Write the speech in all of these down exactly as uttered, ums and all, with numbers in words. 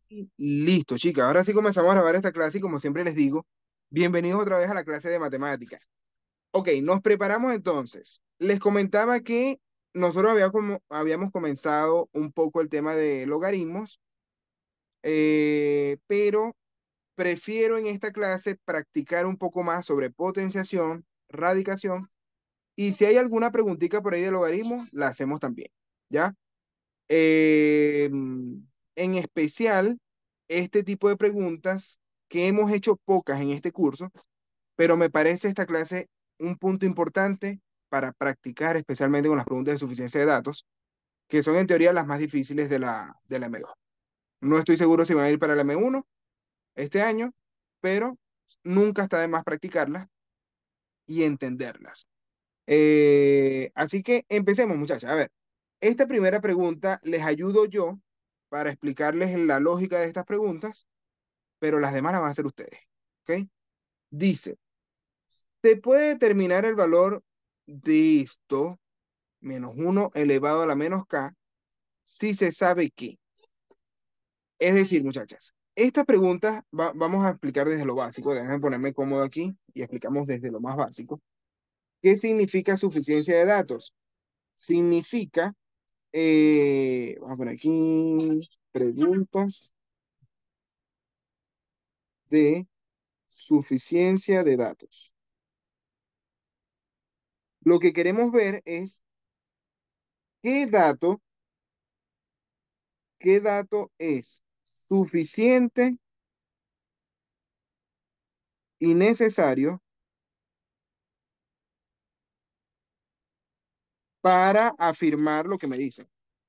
Listo, chicas. Ahora sí comenzamos a grabar esta clase y como siempre les digo, bienvenidos otra vez a la clase de matemáticas. Ok, nos preparamos entonces. Les comentaba que nosotros había como- habíamos comenzado un poco el tema de logaritmos, eh, pero prefiero en esta clase practicar un poco más sobre potenciación, radicación y si hay alguna preguntita por ahí de logaritmos, la hacemos también. ¿Ya? Eh, en especial, este tipo de preguntas que hemos hecho pocas en este curso, pero me parece esta clase un punto importante para practicar, especialmente con las preguntas de suficiencia de datos, que son en teoría las más difíciles de la, de la M dos. No estoy seguro si van a ir para la M uno este año, pero nunca está de más practicarlas y entenderlas. Eh, así que empecemos, muchachas. A ver, esta primera pregunta les ayudo yo para explicarles la lógica de estas preguntas, pero las demás las van a hacer ustedes. ¿Ok? Dice, ¿se puede determinar el valor de esto, menos uno elevado a la menos k, si se sabe que? Es decir, muchachas, esta pregunta va- vamos a explicar desde lo básico. Déjenme ponerme cómodo aquí y explicamos desde lo más básico. ¿Qué significa suficiencia de datos? Significa Eh, vamos a poner aquí preguntas de suficiencia de datos. Lo que queremos ver es qué dato, qué dato es suficiente y necesario para afirmar lo que me dicen.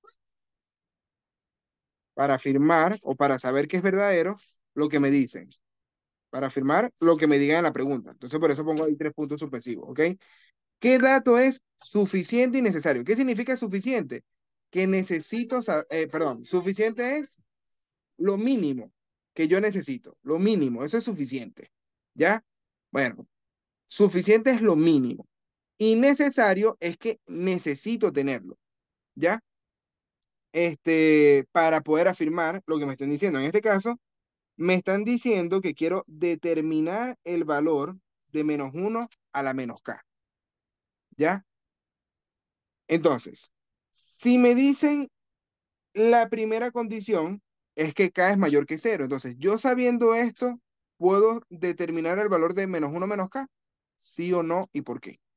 Para afirmar o para saber que es verdadero lo que me dicen. Para afirmar lo que me digan en la pregunta. Entonces, por eso pongo ahí tres puntos suspensivos, ¿ok? ¿Qué dato es suficiente y necesario? ¿Qué significa suficiente? Que necesito saber, perdón, suficiente es lo mínimo que yo necesito, lo mínimo, eso es suficiente, ¿ya? Bueno, suficiente es lo mínimo y necesario es que necesito tenerlo, ¿ya? Este, para poder afirmar lo que me están diciendo. En este caso, me están diciendo que quiero determinar el valor de menos uno a la menos k, ¿ya? Entonces, si me dicen la primera condición es que k es mayor que cero. Entonces, yo sabiendo esto, ¿puedo determinar el valor de menos uno menos k? ¿Sí o no? ¿Y por qué?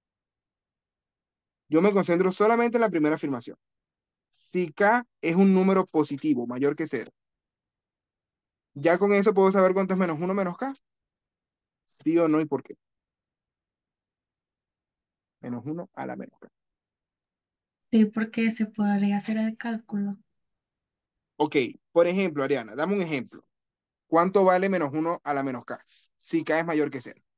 Yo me concentro solamente en la primera afirmación. Si k es un número positivo, mayor que cero, ya con eso puedo saber cuánto es menos uno menos k. ¿Sí o no? ¿Y por qué? Menos uno a la menos k. Sí, porque se podría hacer el cálculo. Ok, por ejemplo, Ariana, dame un ejemplo. ¿Cuánto vale menos uno a la menos k? Si k es mayor que cero.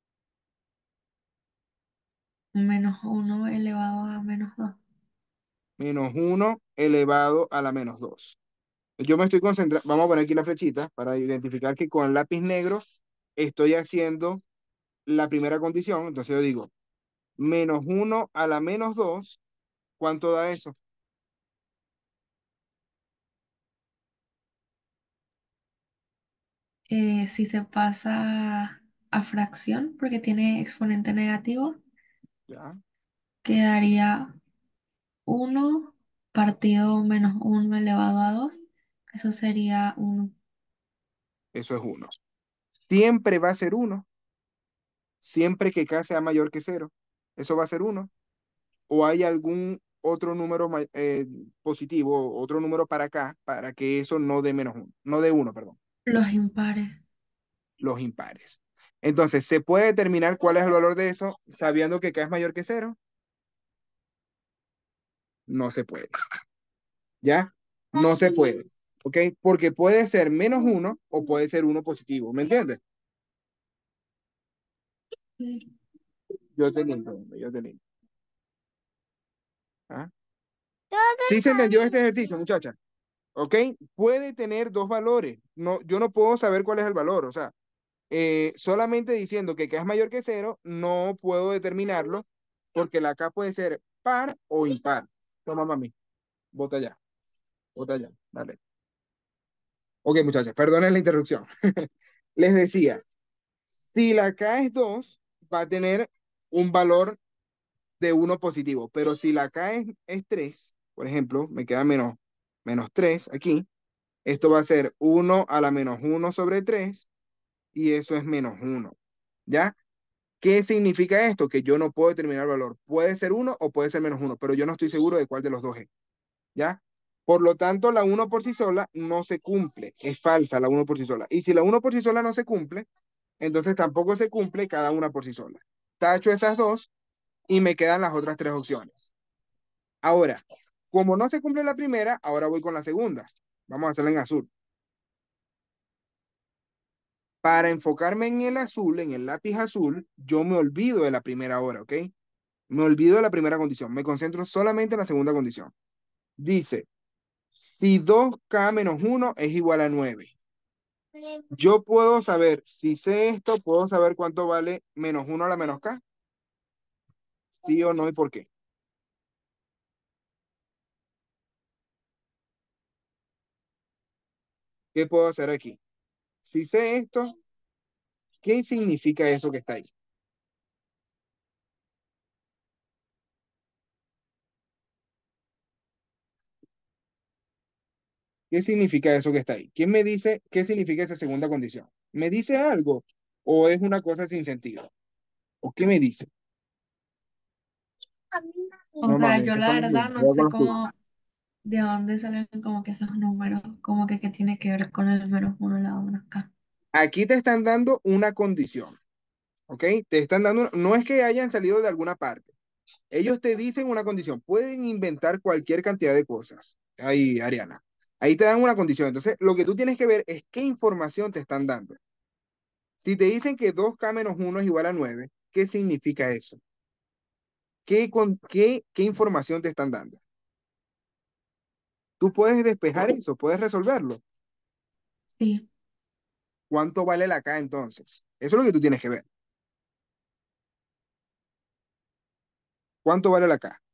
Menos uno elevado a menos dos. Menos uno elevado a la menos dos. Yo me estoy concentrando, vamos a poner aquí la flechita para identificar que con el lápiz negro estoy haciendo la primera condición. Entonces yo digo, menos uno a la menos dos, ¿cuánto da eso? Eh, si se pasa a fracción, porque tiene exponente negativo, ¿Ya? quedaría uno partido menos uno elevado a dos. Eso sería uno. Eso es uno. Siempre va a ser uno, siempre que k sea mayor que cero. Eso va a ser uno. ¿O hay algún otro número ma- eh, positivo, otro número para acá, para que eso no dé menos uno, no dé uno, perdón, Los impares. los impares? Entonces, ¿se puede determinar cuál es el valor de eso sabiendo que k es mayor que cero? No se puede. ¿Ya? No se puede, ¿ok? Porque puede ser menos uno o puede ser uno positivo, ¿me entiendes? Sí. Yo te entiendo, yo te entiendo. ¿Ah? Sí se entendió este ejercicio, muchacha, ¿ok? Puede tener dos valores, no, yo no puedo saber cuál es el valor, o sea, eh, solamente diciendo que k es mayor que cero, no puedo determinarlo, porque la k puede ser par o impar. Toma, mami, bota ya, bota ya, dale. Ok, muchachos, perdonen la interrupción. Les decía, si la K es dos, va a tener un valor de uno positivo, pero si la K es, es tres, por ejemplo, me queda menos, menos tres aquí, esto va a ser uno a la menos uno sobre tres y eso es menos uno. ¿Ya? ¿Qué significa esto? Que yo no puedo determinar el valor. Puede ser uno o puede ser menos uno, pero yo no estoy seguro de cuál de los dos es. ¿Ya? Por lo tanto, la uno por sí sola no se cumple. Es falsa la uno por sí sola. Y si la uno por sí sola no se cumple, entonces tampoco se cumple cada una por sí sola. Tacho esas dos y me quedan las otras tres opciones. Ahora, como no se cumple la primera, ahora voy con la segunda. Vamos a hacerla en azul. Para enfocarme en el azul, en el lápiz azul, yo me olvido de la primera hora, ¿ok? Me olvido de la primera condición. Me concentro solamente en la segunda condición. Dice, si dos k menos uno es igual a nueve, yo puedo saber, si sé esto, puedo saber cuánto vale menos uno a la menos k, sí o no y por qué. ¿Qué puedo hacer aquí? Si sé esto, ¿qué significa eso que está ahí? ¿Qué significa eso que está ahí? ¿Quién me dice qué significa esa segunda condición? ¿Me dice algo o es una cosa sin sentido? ¿O qué me dice? O No, sea, mami, yo eso la está muy verdad bien. no Cuidado con sé los tuyos. cómo, de dónde salen como que esos números, como que qué tiene que ver con el menos uno la menos K. Aquí te están dando una condición, ¿ok? Te están dando, una- no es que hayan salido de alguna parte. Ellos te dicen una condición. Pueden inventar cualquier cantidad de cosas. Ahí, Ariana. Ahí te dan una condición. Entonces, lo que tú tienes que ver es qué información te están dando. Si te dicen que dos k menos uno es igual a nueve, ¿qué significa eso? ¿Qué, con, qué, qué información te están dando? Tú puedes despejar eso, puedes resolverlo. Sí, ¿Cuánto vale la K entonces? Eso es lo que tú tienes que ver. ¿Cuánto vale la K?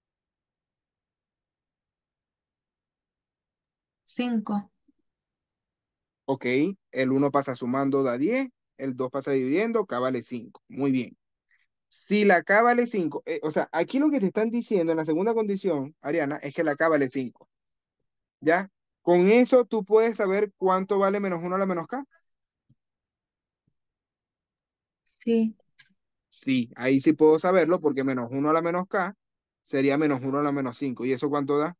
cinco. Ok, el uno pasa sumando, da diez, el dos pasa dividiendo, K vale cinco. Muy bien. Si la K vale cinco, eh, o sea, aquí lo que te están diciendo en la segunda condición, Ariana, es que la K vale cinco. ¿Ya? Con eso tú puedes saber cuánto vale menos uno a la menos K. Sí, Sí, ahí sí puedo saberlo porque menos uno a la menos K sería menos uno a la menos cinco. ¿Y eso cuánto da?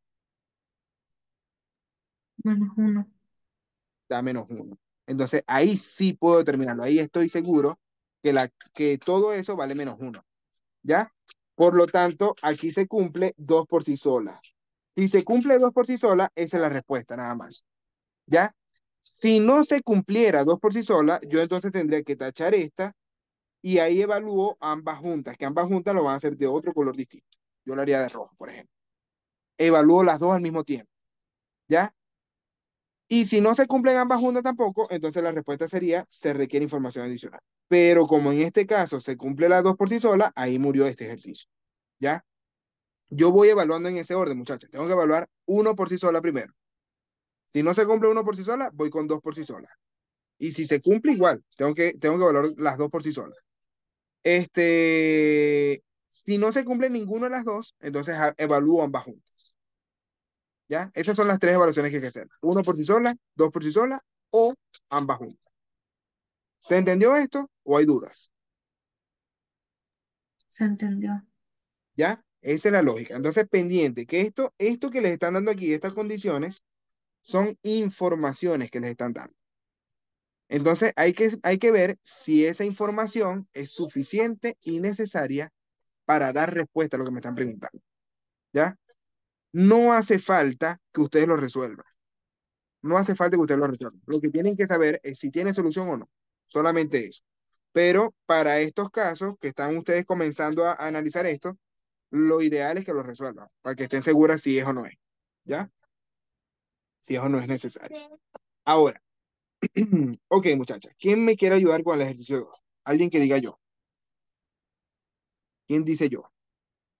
menos uno. Da menos uno. Entonces ahí sí puedo determinarlo. Ahí estoy seguro que, la, que todo eso vale menos uno. ¿Ya? Por lo tanto, aquí se cumple dos por sí sola. Si se cumple dos por sí sola, esa es la respuesta, nada más. ¿Ya? Si no se cumpliera dos por sí sola, yo entonces tendría que tachar esta y ahí evalúo ambas juntas, que ambas juntas lo van a hacer de otro color distinto. Yo lo haría de rojo, por ejemplo. Evalúo las dos al mismo tiempo, ¿ya? Y si no se cumplen ambas juntas tampoco, entonces la respuesta sería, se requiere información adicional. Pero como en este caso se cumple las dos por sí sola, ahí murió este ejercicio, ¿ya? Yo voy evaluando en ese orden, muchachos. Tengo que evaluar uno por sí sola primero. Si no se cumple uno por sí sola, voy con dos por sí sola. Y si se cumple igual, tengo que, tengo que evaluar las dos por sí solas. Este, si no se cumple ninguna de las dos, entonces a- evalúo ambas juntas. ¿Ya? Esas son las tres evaluaciones que hay que hacer. Uno por sí sola, dos por sí sola o ambas juntas. ¿Se entendió esto o hay dudas? Se entendió. ¿Ya? Esa es la lógica. Entonces, pendiente, que esto, esto que les están dando aquí, estas condiciones, son informaciones que les están dando. Entonces, hay que, hay que ver si esa información es suficiente y necesaria para dar respuesta a lo que me están preguntando. ¿Ya? No hace falta que ustedes lo resuelvan. No hace falta que ustedes lo resuelvan. Lo que tienen que saber es si tiene solución o no. Solamente eso. Pero para estos casos que están ustedes comenzando a, a analizar esto, lo ideal es que lo resuelvan, para que estén seguras si es o no es. ¿Ya? Si es o no es necesario. Ahora, ok, muchachas, ¿quién me quiere ayudar con el ejercicio dos? Alguien que diga yo. ¿Quién dice yo?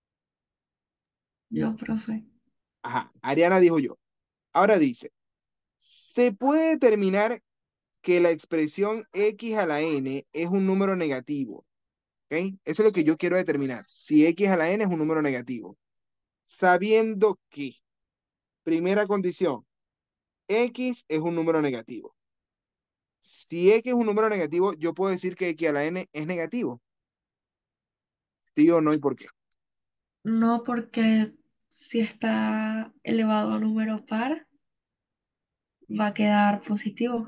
Yo, profe. Ajá, Ariana dijo yo. Ahora dice. Se puede determinar que la expresión x a la n es un número negativo, ¿ok? Eso es lo que yo quiero determinar, si x a la n es un número negativo. Sabiendo que, primera condición, x es un número negativo. Si x es un número negativo, yo puedo decir que x a la n es negativo. Sí o no y por qué. No, porque si está elevado a número par, va a quedar positivo.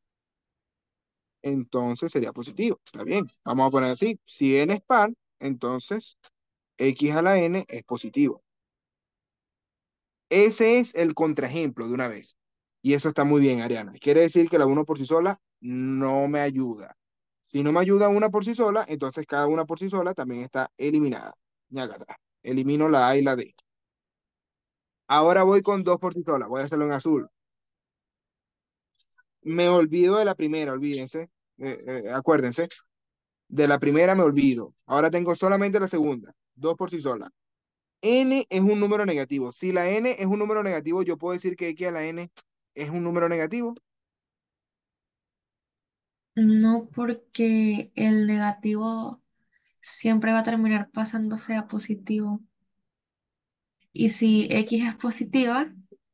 Entonces sería positivo. Está bien. Vamos a poner así. Si n es par, entonces x a la n es positivo. Ese es el contraejemplo de una vez. Y eso está muy bien, Ariana. Quiere decir que la uno por sí sola no me ayuda. Si no me ayuda una por sí sola, entonces cada una por sí sola también está eliminada. Ñácata. Elimino la A y la D. Ahora voy con dos por sí sola. Voy a hacerlo en azul. Me olvido de la primera, olvídense. Eh, eh, acuérdense. De la primera me olvido. Ahora tengo solamente la segunda. Dos por sí sola. N es un número negativo. Si la n es un número negativo, yo puedo decir que x a la n es un número negativo. No, porque el negativo siempre va a terminar pasándose a positivo. Y si X es positiva,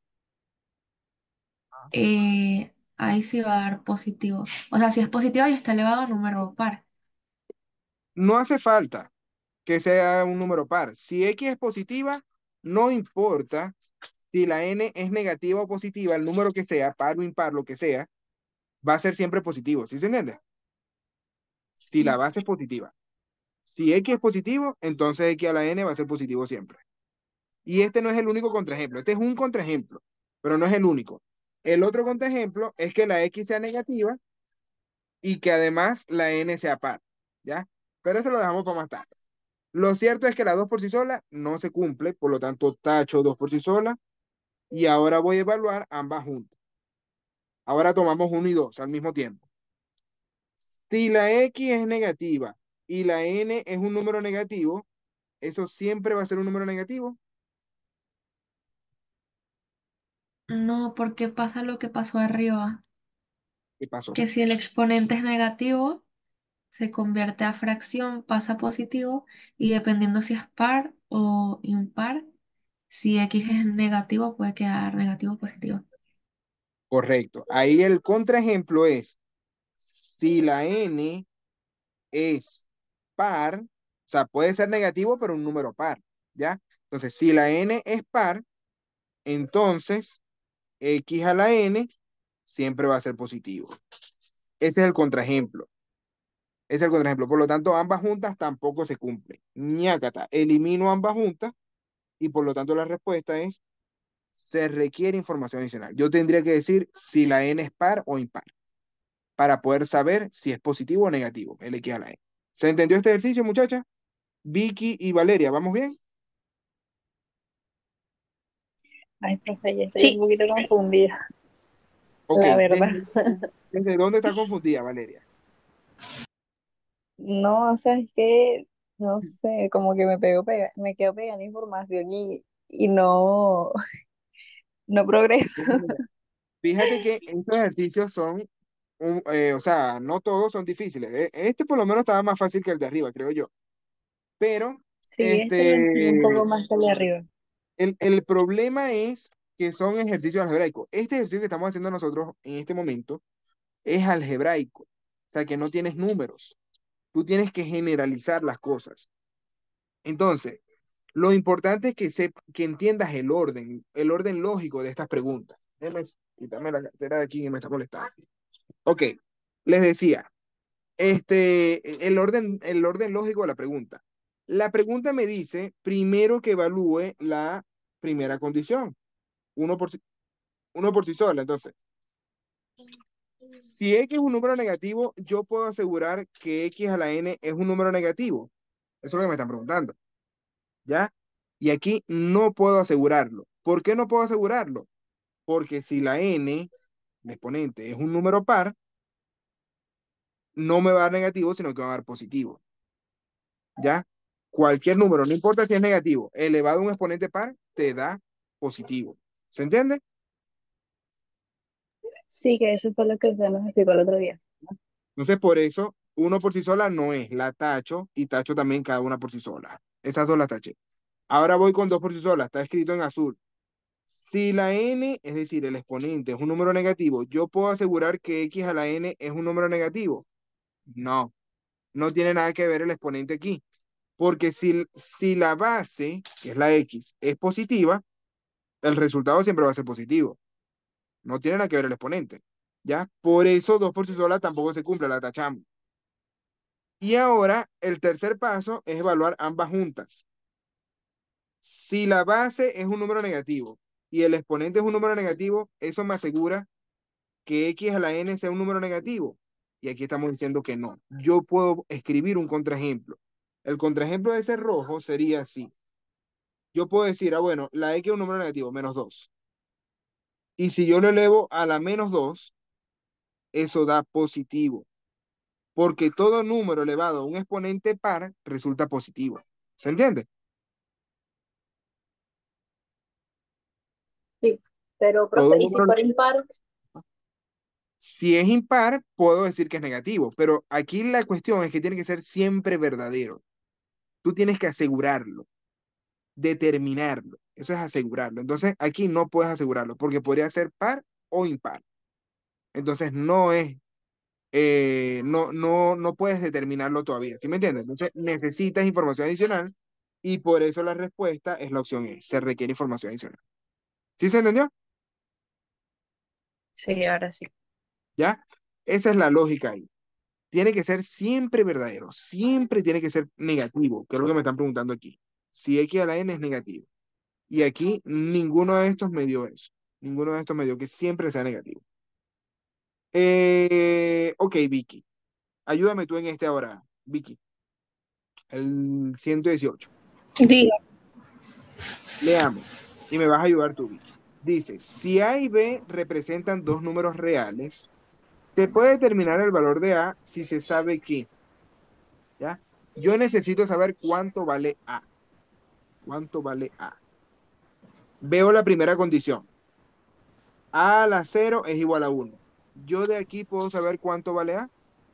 eh, ahí sí va a dar positivo. O sea, si es positiva y está elevado a número par. No hace falta que sea un número par. Si x es positiva, no importa si la n es negativa o positiva, el número que sea, par o impar, lo que sea, va a ser siempre positivo. ¿Sí se entiende? Si la Sí, base es positiva. Si x es positivo, entonces x a la n va a ser positivo siempre. Y este no es el único contraejemplo. Este es un contraejemplo, pero no es el único. El otro contraejemplo es que la x sea negativa y que además la n sea par, ¿ya? Pero eso lo dejamos para más tarde. Lo cierto es que la dos por sí sola no se cumple, por lo tanto tacho dos por sí sola y ahora voy a evaluar ambas juntas. Ahora tomamos uno y dos al mismo tiempo. Si la x es negativa y la n es un número negativo, eso siempre va a ser un número negativo. no, porque pasa lo que pasó arriba, ¿Qué pasó? que si el exponente es negativo, se convierte a fracción, pasa a positivo, y dependiendo si es par o impar, si X es negativo, puede quedar negativo o positivo. Correcto. Ahí el contraejemplo es, si la n es par, o sea, puede ser negativo, pero un número par, ¿ya? Entonces, si la n es par, entonces x a la n siempre va a ser positivo. Ese es el contraejemplo. Ese es el contraejemplo. Por lo tanto, ambas juntas tampoco se cumplen. Ñácata, elimino ambas juntas y por lo tanto la respuesta es, se requiere información adicional. Yo tendría que decir si la n es par o impar para poder saber si es positivo o negativo, el x a la n. ¿Se entendió este ejercicio, muchacha? Vicky y Valeria, ¿vamos bien? Ay, profe, ya estoy un Sí, poquito confundida, Ok, la verdad. ¿desde, desde dónde está confundida, Valeria? No, o sea, es que, no sé, como que me pego, pega, me quedo pegando la información y, y no, no progreso. Bueno, mira, fíjate que estos ejercicios son, un- eh, o sea, no todos son difíciles. E- Este por lo menos estaba más fácil que el de arriba, creo yo. Pero, Sí, este lo entendí un este, poco más que el de arriba. el, el problema es que son ejercicios algebraicos. Este ejercicio que estamos haciendo nosotros en este momento es algebraico. O sea, que no tienes números. Tú tienes que generalizar las cosas. Entonces, lo importante es que, se, que entiendas el orden, el orden lógico de estas preguntas. Déjame quitarme la cartera de aquí que me está molestando. Ok, les decía, este, el orden, el orden lógico de la pregunta. La pregunta me dice, primero que evalúe la primera condición, uno por, sí- uno por sí sola. Entonces, si x es un número negativo, yo puedo asegurar que x a la n es un número negativo. Eso es lo que me están preguntando, ¿ya? Y aquí no puedo asegurarlo. ¿Por qué no puedo asegurarlo? Porque si la n, el exponente, es un número par, no me va a dar negativo, sino que va a dar positivo. ¿Ya? Cualquier número, no importa si es negativo, elevado a un exponente par, te da positivo. ¿Se entiende? Sí, que eso fue lo que usted nos explicó el otro día. Entonces, por eso, uno por sí sola no es, la tacho y tacho también cada una por sí sola. Esas dos las taché. Ahora voy con dos por sí solas, está escrito en azul. Si la n, es decir, el exponente es un número negativo, ¿yo puedo asegurar que x a la n es un número negativo? No, no tiene nada que ver el exponente aquí. Porque si, si la base, que es la x, es positiva, el resultado siempre va a ser positivo. No tiene nada que ver el exponente. ¿Ya? Por eso dos por sí sola tampoco se cumple, la tachamos. Y ahora el tercer paso es evaluar ambas juntas. Si la base es un número negativo y el exponente es un número negativo, eso me asegura que x a la n sea un número negativo. Y aquí estamos diciendo que no. Yo puedo escribir un contraejemplo. El contraejemplo de ese rojo sería así. Yo puedo decir, ah, bueno, la x es un número negativo, menos dos. Y si yo lo elevo a la menos dos, eso da positivo. Porque todo número elevado a un exponente par resulta positivo. ¿Se entiende? Sí, pero Todo profe, ¿y si número, fuera impar? si es impar, puedo decir que es negativo, pero aquí la cuestión es que tiene que ser siempre verdadero. Tú tienes que asegurarlo, determinarlo. Eso es asegurarlo. Entonces, aquí no puedes asegurarlo, porque podría ser par o impar. Entonces, no es, eh, no, no, no puedes determinarlo todavía. ¿Sí me entiendes? Entonces, necesitas información adicional y por eso la respuesta es la opción E. Se requiere información adicional. ¿Sí se entendió? Sí, ahora sí. ¿Ya? Esa es la lógica ahí. Tiene que ser siempre verdadero, siempre tiene que ser negativo, que es lo que me están preguntando aquí. Si x a la n es negativo. Y aquí ninguno de estos me dio eso. Ninguno de estos me dio que siempre sea negativo. Eh, ok, Vicky. Ayúdame tú en este ahora, Vicky. El ciento dieciocho. Diga. Leamos. Y me vas a ayudar tú, Vicky. Dice, si A y B representan dos números reales, se puede determinar el valor de A si se sabe que, ¿ya? Yo necesito saber cuánto vale A. ¿Cuánto vale A? Veo la primera condición. A a la cero es igual a uno. Yo de aquí puedo saber cuánto vale A.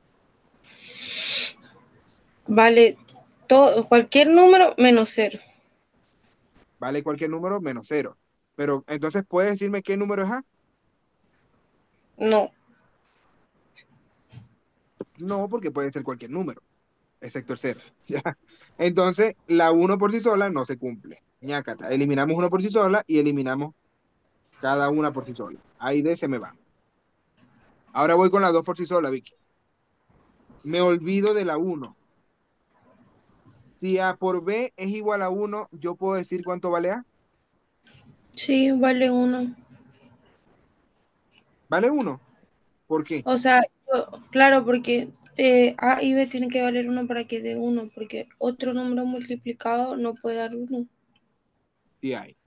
Vale todo, cualquier número menos cero. Vale cualquier número menos cero. Pero entonces, ¿puedes decirme qué número es A? No. No, porque puede ser cualquier número, excepto el cero. ¿Ya? Entonces, la uno por sí sola no se cumple. Ñácata. Eliminamos uno por sí sola y eliminamos cada una por sí sola. A y D se me van. Ahora voy con la dos por sí sola, Vicky. Me olvido de la uno. Si A por B es igual a uno, ¿yo puedo decir cuánto vale A? Sí, vale uno. ¿Vale uno? ¿Por qué? O sea, yo- claro, porque eh, A y B tienen que valer uno para que dé uno, porque otro número multiplicado no puede dar uno. Sí hay,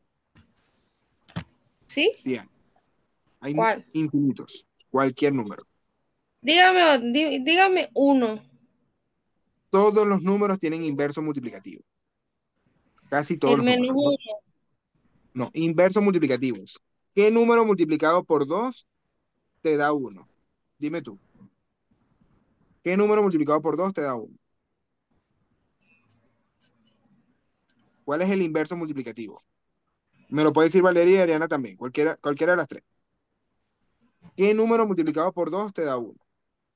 ¿Sí? sí hay. Hay ¿Cuál? infinitos, cualquier número. Dígame, dí- dígame uno. Todos los números tienen inverso multiplicativo. Casi todos El los menos números. No, uno. no, inversos multiplicativos. ¿Qué número multiplicado por dos te da uno? Dime tú. ¿Qué número multiplicado por dos te da uno? ¿Cuál es el inverso multiplicativo? Me lo puede decir Valeria y Ariana también, cualquiera, cualquiera de las tres. ¿Qué número multiplicado por dos te da uno?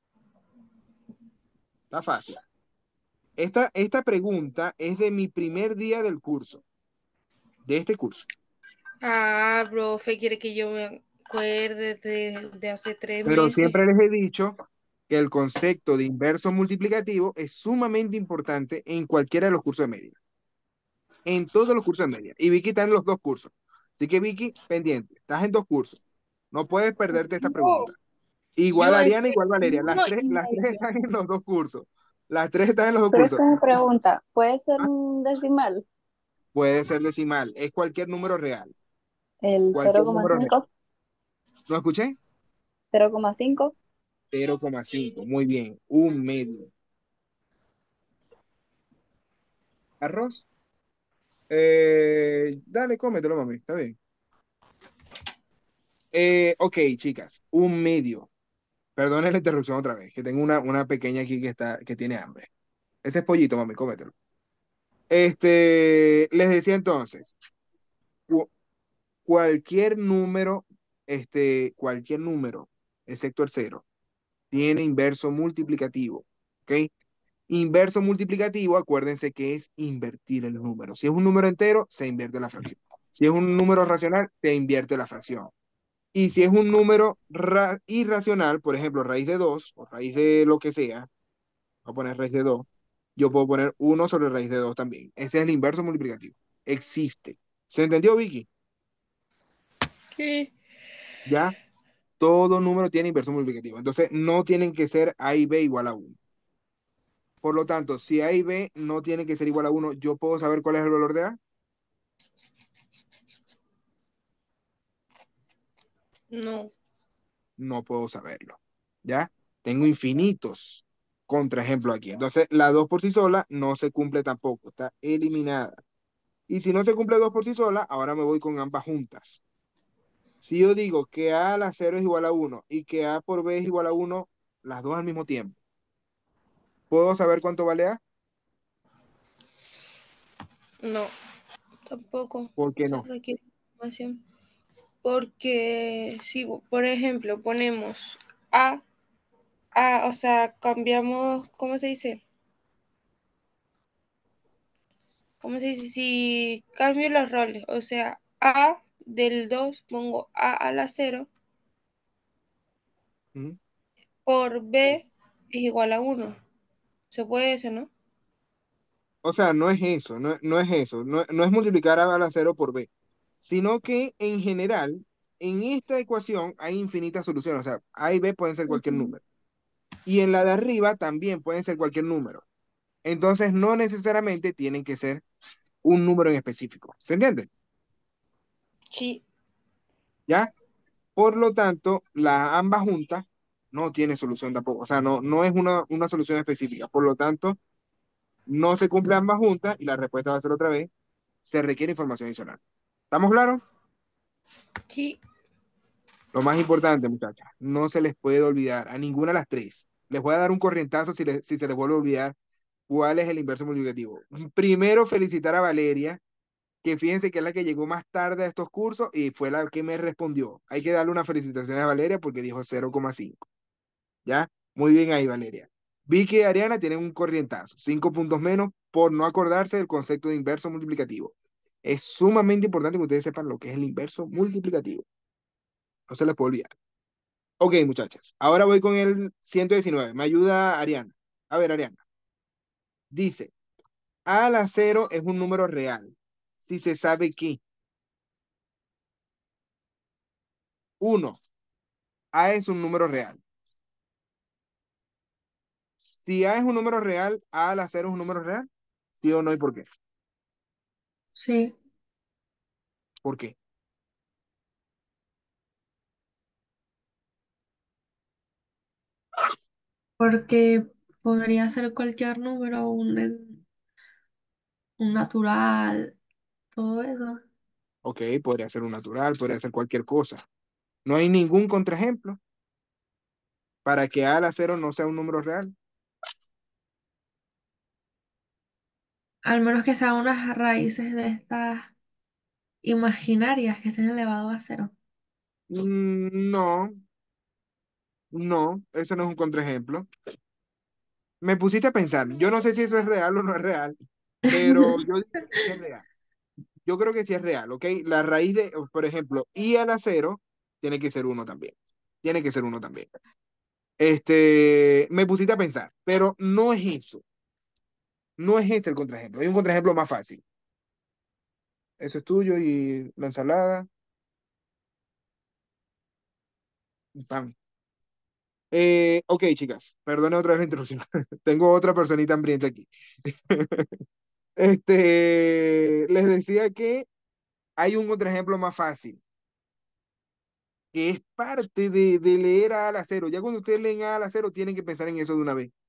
Está fácil. Esta, esta pregunta es de mi primer día del curso, de este curso. Ah, profe, quiere que yo me acuerde de, de hace tres Pero meses. siempre les he dicho que el concepto de inverso multiplicativo es sumamente importante en cualquiera de los cursos de media, en todos los cursos de media. Y Vicky está en los dos cursos. Así que Vicky, pendiente, estás en dos cursos. No puedes perderte esta No, pregunta. Igual yo Ariana, estoy igual en Valeria. Las uno tres, y las tres medio. están en los dos cursos. Las tres están en los dos Pero es cursos. que me pregunta, ¿puede ser Ah, un decimal? puede ser decimal, es cualquier número real. ¿El cero Cualquier coma número real. cinco ¿No escuché? cero coma cinco? Cero coma cinco, muy bien. Un medio. ¿Arroz? Eh, dale, cómetelo, mami. Está bien. Eh, ok, chicas, un medio. Perdonen la interrupción otra vez, que tengo una, una pequeña aquí que está, que tiene hambre. Ese es pollito, mami, cómetelo. Este, les decía entonces, cu- cualquier número, este, cualquier número, excepto el cero, tiene inverso multiplicativo. ¿Ok? Inverso multiplicativo, acuérdense que es invertir el número. Si es un número entero, se invierte la fracción. Si es un número racional, se invierte la fracción. Y si es un número ra- irracional, por ejemplo, raíz de dos o raíz de lo que sea, voy a poner raíz de dos, yo puedo poner uno sobre raíz de dos también. Ese es el inverso multiplicativo. Existe. ¿Se entendió, Vicky? Sí. Ya, todo número tiene inverso multiplicativo. Entonces, no tienen que ser A y B igual a uno. Por lo tanto, si A y B no tienen que ser igual a uno, ¿yo puedo saber cuál es el valor de A? No. No puedo saberlo. ¿Ya? Tengo infinitos contraejemplos aquí. Entonces, la dos por sí sola no se cumple tampoco, está eliminada. Y si no se cumple dos por sí sola, ahora me voy con ambas juntas. Si yo digo que A a la cero es igual a uno y que A por B es igual a uno, las dos al mismo tiempo, ¿puedo saber cuánto vale A? No. Tampoco ¿Por qué se no? requiere información. Porque si, por ejemplo, ponemos A, A, o sea, cambiamos, ¿cómo se dice? ¿Cómo se dice? Si cambio los roles, o sea, A del dos pongo A a la cero ¿Mm? por B es igual a uno. Se puede eso, ¿no? O sea, no es eso, no, no es eso, no, no es multiplicar A a la cero por B, sino que en general, en esta ecuación hay infinitas soluciones, o sea, A y B pueden ser cualquier Ujú. número. Y en la de arriba también pueden ser cualquier número. Entonces, no necesariamente tienen que ser un número en específico. ¿Se entiende? Sí, ¿Ya? Por lo tanto, la ambas juntas no tiene solución tampoco. O sea, no, no es una, una solución específica. Por lo tanto, no se cumple ambas juntas y la respuesta va a ser otra vez, se requiere información adicional. ¿Estamos claros? sí, Lo más importante, muchachas, no se les puede olvidar a ninguna de las tres. Les voy a dar un corrientazo si, les- si se les vuelve a olvidar cuál es el inverso multiplicativo. Primero, felicitar a Valeria, que fíjense que es la que llegó más tarde a estos cursos y fue la que me respondió. Hay que darle una felicitación a Valeria porque dijo cero coma cinco. ¿Ya? Muy bien ahí, Valeria. Vicky y Ariana tienen un corrientazo, cinco puntos menos por no acordarse del concepto de inverso multiplicativo. Es sumamente importante que ustedes sepan lo que es el inverso multiplicativo. No se les puede olvidar. Ok, muchachas. Ahora voy con el ciento diecinueve. Me ayuda Ariana. A ver, Ariana. Dice, A a la cero es un número real. Si se sabe que, uno, A es un número real. Si A es un número real, A a la cero es un número real. ¿Sí o no? ¿Y por qué? Sí, ¿Por qué? porque podría ser cualquier número, un, un natural, todo eso. Ok, podría ser un natural, podría ser cualquier cosa. No hay ningún contraejemplo para que A a la cero no sea un número real. Al menos que sean unas raíces de estas imaginarias que estén elevadas a cero. Mm, no, no, eso no es un contraejemplo. Me pusiste a pensar, yo no sé si eso es real o no es real, pero yo digo que sí es real. Yo creo que sí es real, ¿ok? La raíz de, por ejemplo, I a la cero tiene que ser uno también. Tiene que ser uno también. Este, me pusiste a pensar, pero no es eso. No es ese el contraejemplo. Hay un contraejemplo más fácil. Eso es tuyo y la ensalada. Y pan. Eh, ok, chicas, perdone otra vez la interrupción. Tengo otra personita hambrienta aquí. Este, les decía que hay un otro ejemplo más fácil, que es parte de, de leer a la cero. Ya cuando ustedes leen a la cero, tienen que pensar en eso de una vez.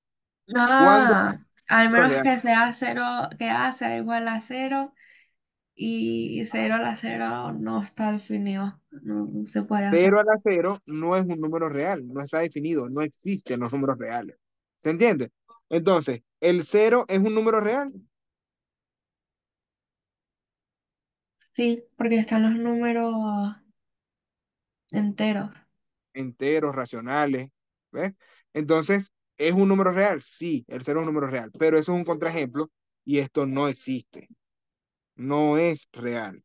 ¿Cuándo Ah, al es menos real? que sea cero, que A sea igual a cero y cero a la cero no está definido, no, no se puede hacer. Cero a la cero no es un número real, no está definido, no existen los números reales. ¿Se entiende? Entonces, ¿el cero es un número real? Sí, porque están los números enteros. Enteros, racionales, ¿ves? Entonces, ¿es un número real? Sí, el cero es un número real, pero eso es un contraejemplo y esto no existe, no es real,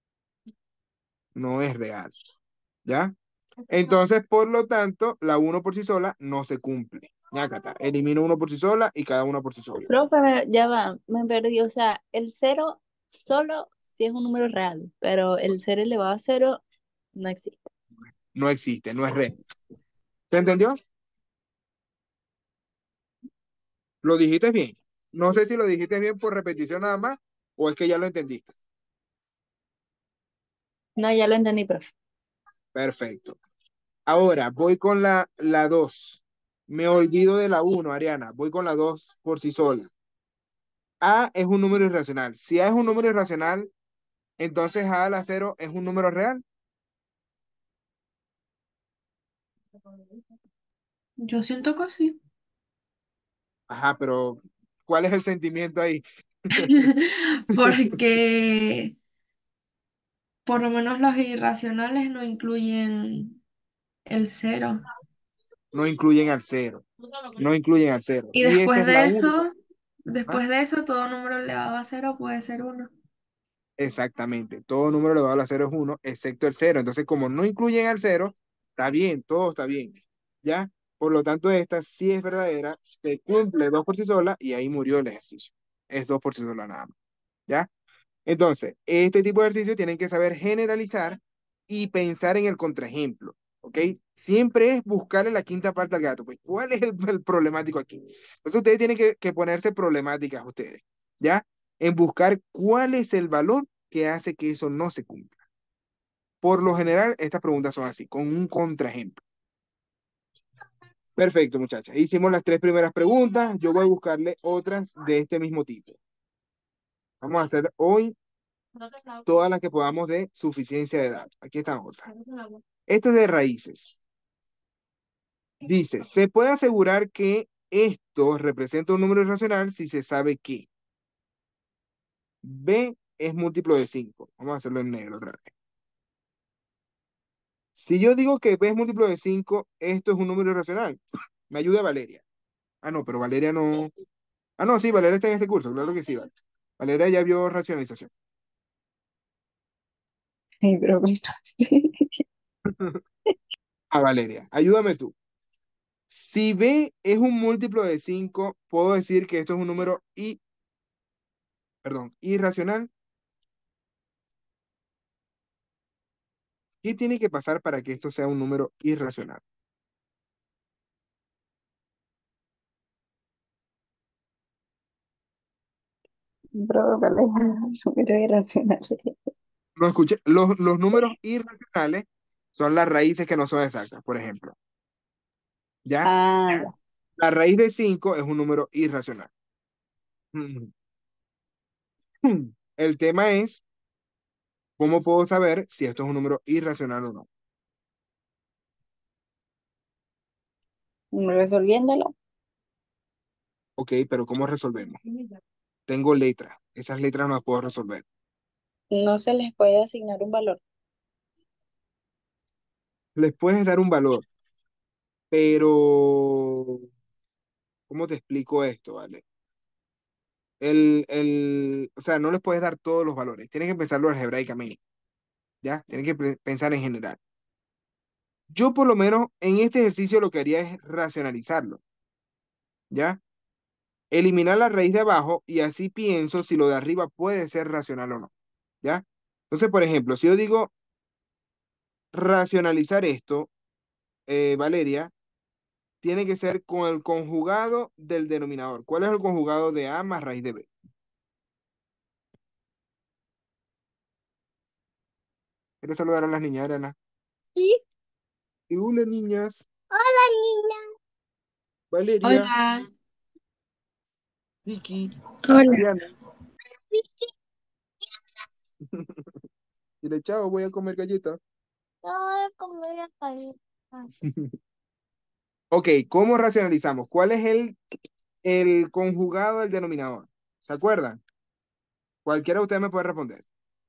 no es real, ¿ya? Entonces, por lo tanto, la uno por sí sola no se cumple. Ñácata, elimino uno por sí sola y cada una por sí sola. Profe, ya va, me perdí. O sea, el cero solo sí es un número real, pero el cero elevado a cero no existe. No existe, no es real. ¿Se entendió? Lo dijiste bien. No sé si lo dijiste bien por repetición nada más o es que ya lo entendiste. No, ya lo entendí, profe. Perfecto. Ahora voy con la, la dos. Me olvido de la uno, Ariana. Voy con la dos por sí sola. A es un número irracional. Si A es un número irracional, entonces A a la cero es un número real. Yo siento que sí, Ajá, pero ¿cuál es el sentimiento ahí? porque por lo menos los irracionales no incluyen el cero. No incluyen al cero. No incluyen al cero. Y Y esa después es la de única. eso, ¿Ah? después de eso, todo número elevado a cero puede ser uno. Exactamente. Todo número elevado a la cero es uno, excepto el cero. Entonces, como no incluyen al cero, está bien, todo está bien. ¿Ya? Por lo tanto, esta sí es verdadera, se cumple dos por sí sola y ahí murió el ejercicio. Es dos por sí sola nada más. ¿Ya? Entonces, este tipo de ejercicios tienen que saber generalizar y pensar en el contraejemplo. ¿Ok? Siempre es buscarle la quinta parte al gato. Pues, ¿cuál es el, el problemático aquí? Entonces, ustedes tienen que, que ponerse problemáticas ustedes. ¿Ya? En buscar cuál es el valor que hace que eso no se cumpla. Por lo general, estas preguntas son así, con un contraejemplo. Perfecto, muchachas. Hicimos las tres primeras preguntas. Yo voy a buscarle otras de este mismo tipo. Vamos a hacer hoy todas las que podamos de suficiencia de datos. Aquí están otras. Este es de raíces. Dice, se puede asegurar que esto representa un número irracional si se sabe que B es múltiplo de cinco. Vamos a hacerlo en negro otra vez. Si yo digo que B es múltiplo de cinco, esto es un número irracional. Me ayuda Valeria. Ah, no, pero Valeria no. Ah, no, sí, Valeria está en este curso, claro que sí, vale. Valeria ya vio racionalización. Ay, profe. Ah, Valeria, ayúdame tú. Si B es un múltiplo de cinco, puedo decir que esto es un número i, perdón, irracional. ¿Qué tiene que pasar para que esto sea un número irracional? Profe, ¿cuál es el número irracional? No escuché. Los, los números irracionales son las raíces que no son exactas, por ejemplo. ¿Ya? Ah, ya. La raíz de cinco es un número irracional. Mm. El tema es, ¿cómo puedo saber si esto es un número irracional o no? Resolviéndolo, Ok, pero ¿cómo resolvemos? Tengo letras. Esas letras no las puedo resolver. no se les puede asignar un valor. Les puedes dar un valor, pero ¿cómo te explico esto, vale? El, el, o sea, no les puedes dar todos los valores. Tienes que pensarlo algebraicamente, ¿ya? Tienes que pe- pensar en general. Yo por lo menos en este ejercicio lo que haría es racionalizarlo, ¿ya? Eliminar la raíz de abajo y así pienso si lo de arriba puede ser racional o no, ¿ya? Entonces, por ejemplo, si yo digo racionalizar esto, eh, Valeria, tiene que ser con el conjugado del denominador. ¿Cuál es el conjugado de A más raíz de B? Quiero saludar a las niñas, Arana. Sí. Y hola, niñas. Hola, niña. Valeria, Hola, Vicky, Hola. Ariana. Dile, chao, voy a comer galleta. Ok, ¿cómo racionalizamos? ¿Cuál es el, el conjugado del denominador? ¿Se acuerdan? Cualquiera de ustedes me puede responder.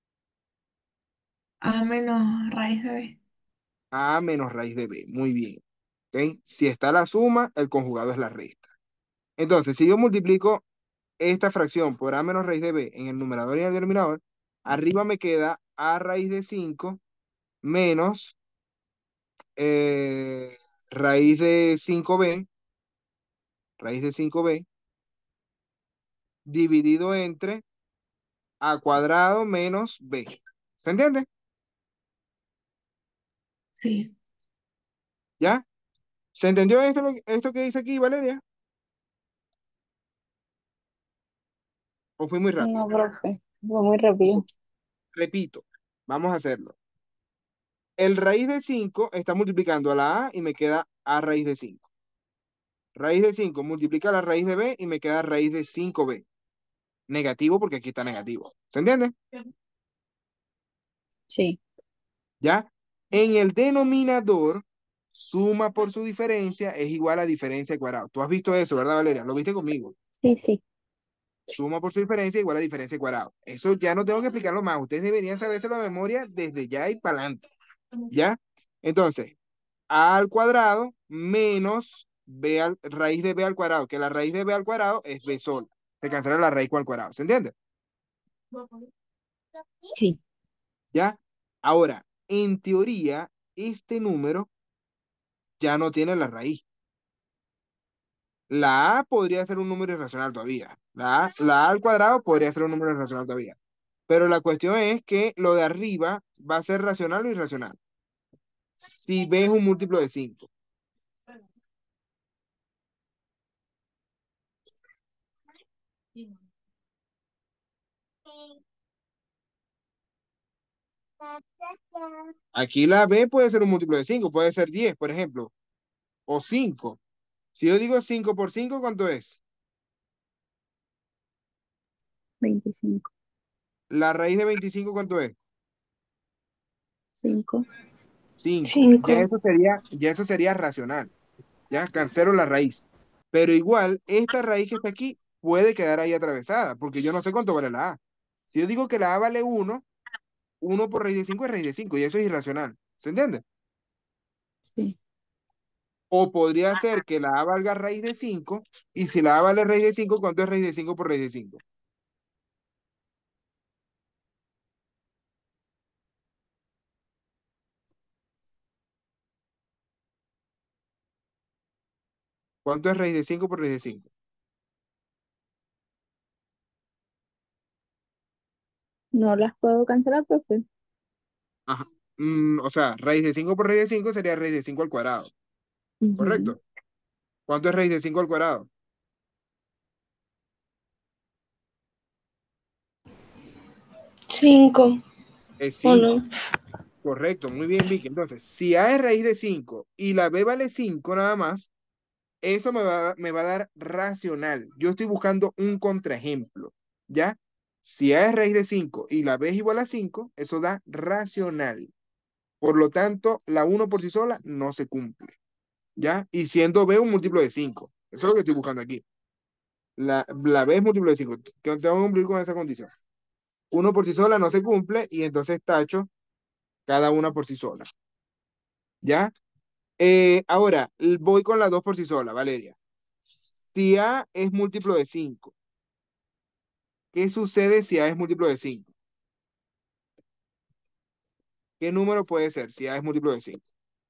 A menos raíz de B. A menos raíz de B. Muy bien. ¿Ok? Si está la suma, el conjugado es la resta. Entonces, si yo multiplico esta fracción por A menos raíz de B en el numerador y en el denominador, arriba me queda A raíz de cinco menos eh, raíz de cinco b, raíz de cinco b, dividido entre A cuadrado menos B. ¿Se entiende? Sí. ¿Ya? ¿Se entendió esto, lo- esto que dice aquí, Valeria? ¿O fui muy rápido? No, profe, fue muy rápido. Repito, vamos a hacerlo. El raíz de cinco está multiplicando a la A y me queda A raíz de cinco. Raíz de cinco multiplica la raíz de B y me queda raíz de cinco b. Negativo porque aquí está negativo. ¿Se entiende? Sí, ¿Ya? En el denominador, suma por su diferencia es igual a diferencia al cuadrado. Tú has visto eso, ¿verdad, Valeria? Lo viste conmigo. sí, sí. Suma por su diferencia igual a diferencia al cuadrado. Eso ya no tengo que explicarlo más. Ustedes deberían saberse la memoria desde ya y para adelante. ¿Ya? Entonces, A al cuadrado menos B al, raíz de B al cuadrado, que la raíz de B al cuadrado es B sola. Se cancela la raíz con el cuadrado. ¿Se entiende? Sí. ¿Ya? Ahora, en teoría, este número ya no tiene la raíz. La A podría ser un número irracional todavía. La A, la A al cuadrado podría ser un número irracional todavía. Pero la cuestión es que lo de arriba va a ser racional o irracional. Si B es un múltiplo de cinco. Aquí la B puede ser un múltiplo de cinco, puede ser diez, por ejemplo, o cinco. Si yo digo cinco por cinco, ¿cuánto es? Veinticinco. La raíz de veinticinco, ¿cuánto es? Cinco. Cinco. Ya Cinco. eso sería, ya eso sería racional. Ya cancelo la raíz. Pero igual, esta raíz que está aquí puede quedar ahí atravesada, porque yo no sé cuánto vale la A. Si yo digo que la A vale uno, uno por raíz de cinco es raíz de cinco, y eso es irracional. ¿Se entiende? Sí. O podría ser que la A valga raíz de cinco, y si la A vale raíz de cinco, ¿cuánto es raíz de cinco por raíz de cinco? ¿Cuánto es raíz de cinco por raíz de cinco? No las puedo cancelar, profe. Ajá. Mm, o sea, raíz de cinco por raíz de cinco sería raíz de cinco al cuadrado, Ujú. ¿correcto? ¿Cuánto es raíz de cinco al cuadrado? Cinco. Es ¿O no? cinco. Correcto, muy bien, Vicky. Entonces, si A es raíz de cinco y la B vale cinco nada más, eso me va, me va a dar racional. Yo estoy buscando un contraejemplo, ¿ya? Si A es raíz de cinco y la B es igual a cinco, eso da racional. Por lo tanto, la uno por sí sola no se cumple, ¿ya? Y siendo B un múltiplo de cinco. Eso es lo que estoy buscando aquí. La, la B es múltiplo de cinco. Tengo que cumplir con esa condición. Uno por sí sola no se cumple y entonces tacho cada una por sí sola, ¿ya? Eh, ahora, l- voy con las dos por sí sola, Valeria. Si A es múltiplo de cinco, ¿qué sucede si A es múltiplo de cinco? ¿Qué número puede ser si A es múltiplo de cinco?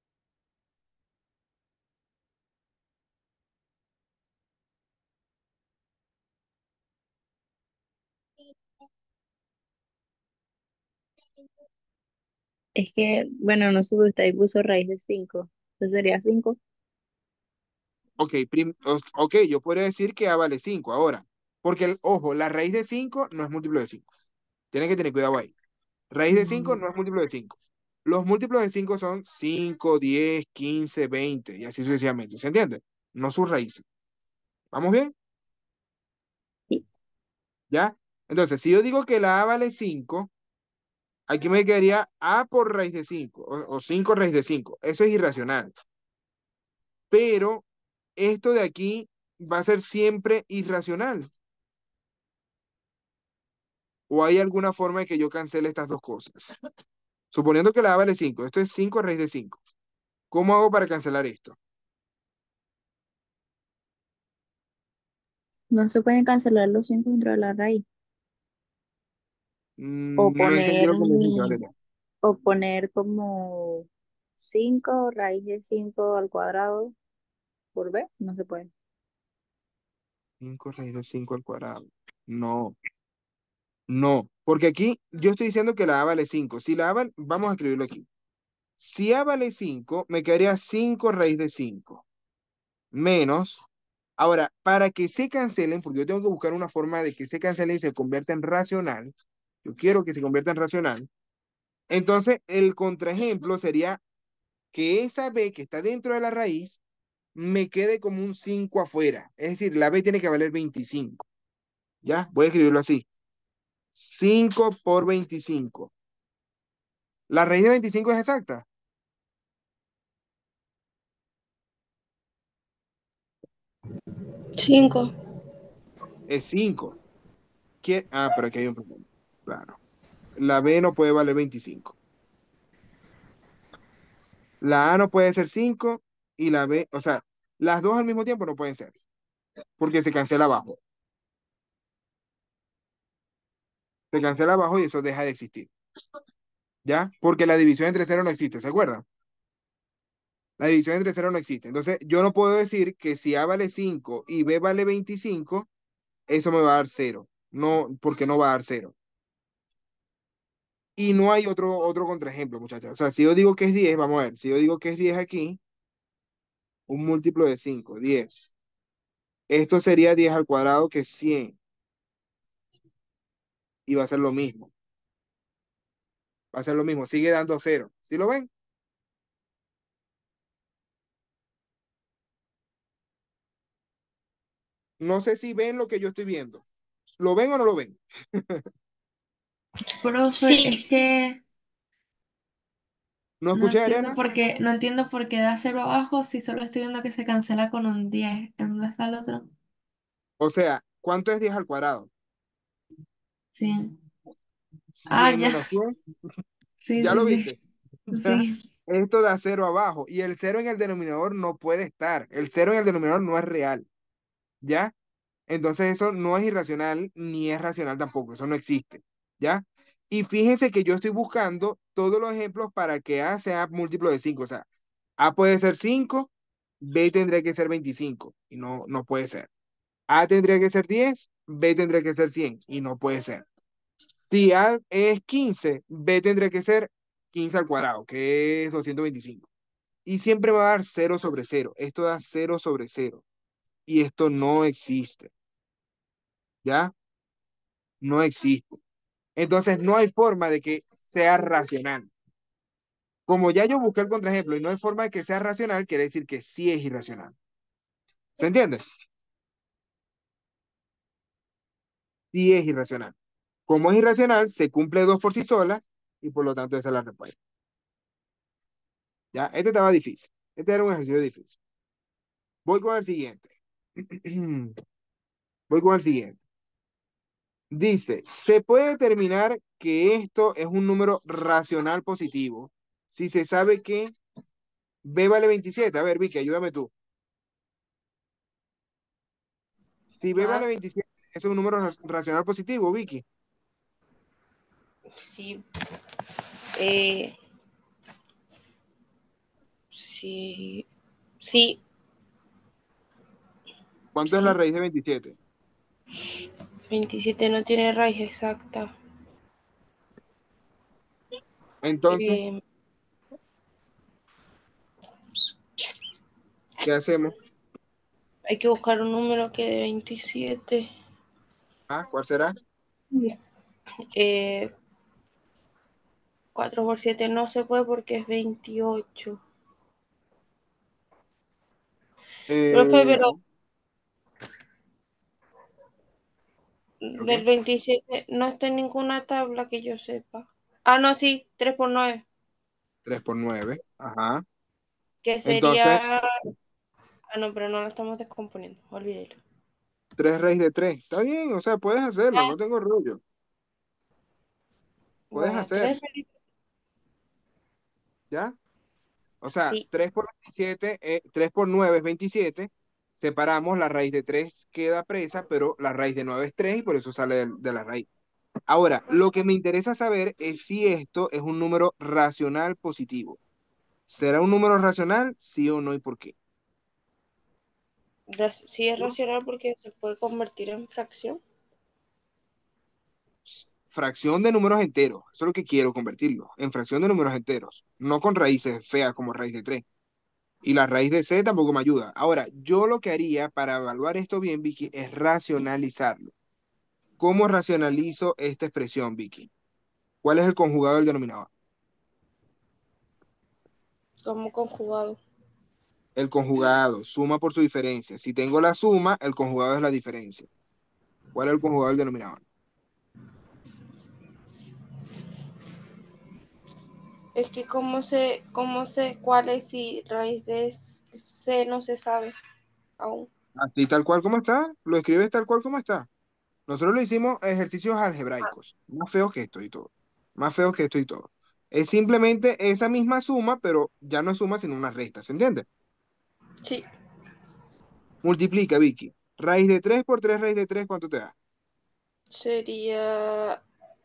Es que, bueno, no sé, usted ahí puso raíz de cinco. Entonces sería cinco. Ok, prim- os- ok, yo podría decir que A vale cinco ahora, porque, el- ojo, la raíz de cinco no es múltiplo de cinco. Tienen que tener cuidado ahí. Raíz de cinco Mm, no es múltiplo de cinco. Los múltiplos de cinco son cinco, diez, quince, veinte y así sucesivamente. ¿Se entiende? No sus raíces. ¿Vamos bien? sí. ¿Ya? Entonces, si yo digo que la A vale cinco, Aquí me quedaría a por raíz de cinco o, o cinco raíz de cinco. Eso es irracional. Pero esto de aquí va a ser siempre irracional. ¿O hay alguna forma de que yo cancele estas dos cosas? Suponiendo que la A vale cinco, esto es cinco raíz de cinco. ¿Cómo hago para cancelar esto? No se pueden cancelar los cinco dentro de la raíz. O Mm, no entendí poner, lo que me dijiste, Valeria. o poner como cinco raíz de cinco al cuadrado por B. No se puede. cinco raíz de cinco al cuadrado. No, no. Porque aquí yo estoy diciendo que la A vale cinco. Si la A vale, vamos a escribirlo aquí. Si A vale cinco, me quedaría cinco raíz de cinco. Menos. Ahora, para que se cancelen, porque yo tengo que buscar una forma de que se cancelen y se convierta en racional. Yo quiero que se convierta en racional. Entonces, el contraejemplo sería que esa B que está dentro de la raíz me quede como un cinco afuera. Es decir, la B tiene que valer veinticinco. ¿Ya? Voy a escribirlo así. Cinco por veinticinco. ¿La raíz de veinticinco es exacta? Cinco. Es cinco. ¿Qué? Ah, pero aquí hay un problema. Claro. La B no puede valer veinticinco. La A no puede ser cinco y la B, o sea, las dos al mismo tiempo no pueden ser, porque se cancela abajo. Se cancela abajo y eso deja de existir. ¿Ya? Porque la división entre cero no existe, ¿se acuerdan? La división entre cero no existe. Entonces, yo no puedo decir que si A vale cinco y B vale veinticinco, eso me va a dar cero. No, porque no va a dar cero. Y no hay otro, otro contraejemplo, muchachos. O sea, si yo digo que es diez, vamos a ver, si yo digo que es diez aquí, un múltiplo de cinco, diez. Esto sería diez al cuadrado, que es cien. Y va a ser lo mismo. Va a ser lo mismo. Sigue dando cero. ¿Sí lo ven? No sé si ven lo que yo estoy viendo. ¿Lo ven o no lo ven? Profe, Sí, es que ¿No no escuché, entiendo Ariana? por qué, no entiendo por qué da cero abajo si solo estoy viendo que se cancela con un diez. ¿En dónde está el otro? O sea, ¿cuánto es diez al cuadrado? Sí. Ah, Cien ya. menos cien. Sí, ¿Ya lo sí, viste? sí. Ya. Sí. Esto da cero abajo. Y el cero en el denominador no puede estar. El cero en el denominador no es real. ¿Ya? Entonces eso no es irracional ni es racional tampoco. Eso no existe. ¿Ya? Y fíjense que yo estoy buscando todos los ejemplos para que A sea múltiplo de cinco. O sea, A puede ser cinco, B tendría que ser veinticinco. Y no, no puede ser. A tendría que ser diez, B tendría que ser cien. Y no puede ser. Si A es quince, B tendría que ser quince al cuadrado, que es doscientos veinticinco. Y siempre va a dar cero sobre cero. Esto da cero sobre cero. Y esto no existe. ¿Ya? No existe. Entonces no hay forma de que sea racional. Como ya yo busqué el contraejemplo y no hay forma de que sea racional, quiere decir que sí es irracional. ¿Se entiende? Sí es irracional. Como es irracional, se cumple dos por sí sola y por lo tanto esa es la respuesta. ¿Ya? Este estaba difícil. Este era un ejercicio difícil. Voy con el siguiente. Voy con el siguiente. Dice, se puede determinar que esto es un número racional positivo si se sabe que B vale veintisiete. A ver, Vicky, ayúdame tú. Si B vale ajá, veintisiete, eso es un número ra- racional positivo, Vicky. sí, eh, sí, sí, ¿Cuánto es la sí. raíz de veintisiete? Veintisiete no tiene raíz exacta. Entonces, Eh, ¿qué hacemos? hay que buscar un número que de veintisiete. Ah, ¿cuál será? Eh, cuatro por siete no se puede porque es veintiocho. Profe, Eh, pero ok. del veintisiete no está en ninguna tabla que yo sepa. Ah, no, sí, tres por nueve, tres por nueve. Ajá. que Entonces, sería... Ah, no, pero no lo estamos descomponiendo, olvídelo. tres raíz de tres. Está bien, o sea, puedes hacerlo, no tengo rollo. Puedes Bueno, hacerlo, tres raíz- ¿ya? O sea, Sí, tres por veintisiete, eh, tres por nueve es veintisiete. Separamos, la raíz de tres queda presa, pero la raíz de nueve es tres y por eso sale de, de la raíz. Ahora, lo que me interesa saber es si esto es un número racional positivo. ¿Será un número racional? Sí o no y por qué. ra- sí es racional porque se puede convertir en fracción. Fracción de números enteros. Eso es lo que quiero convertirlo. En fracción de números enteros. No con raíces feas como raíz de tres. Y la raíz de c tampoco me ayuda. Ahora, yo lo que haría para evaluar esto bien, Vicky, es racionalizarlo. ¿Cómo racionalizo esta expresión, Vicky? ¿Cuál es el conjugado del denominador? Como conjugado. El conjugado, suma por su diferencia. Si tengo la suma, el conjugado es la diferencia. ¿Cuál es el conjugado del denominador? Es que cómo sé, cómo sé cuál es si raíz de C no se sabe aún. Así tal cual como está, lo escribes tal cual como está. Nosotros lo hicimos ejercicios algebraicos, más feos que esto y todo. Más feos que esto y todo. Es simplemente esa misma suma, pero ya no es suma, sino una resta, ¿se entiende? Sí, Multiplica, Vicky. Raíz de tres por tres raíz de tres, ¿cuánto te da? sería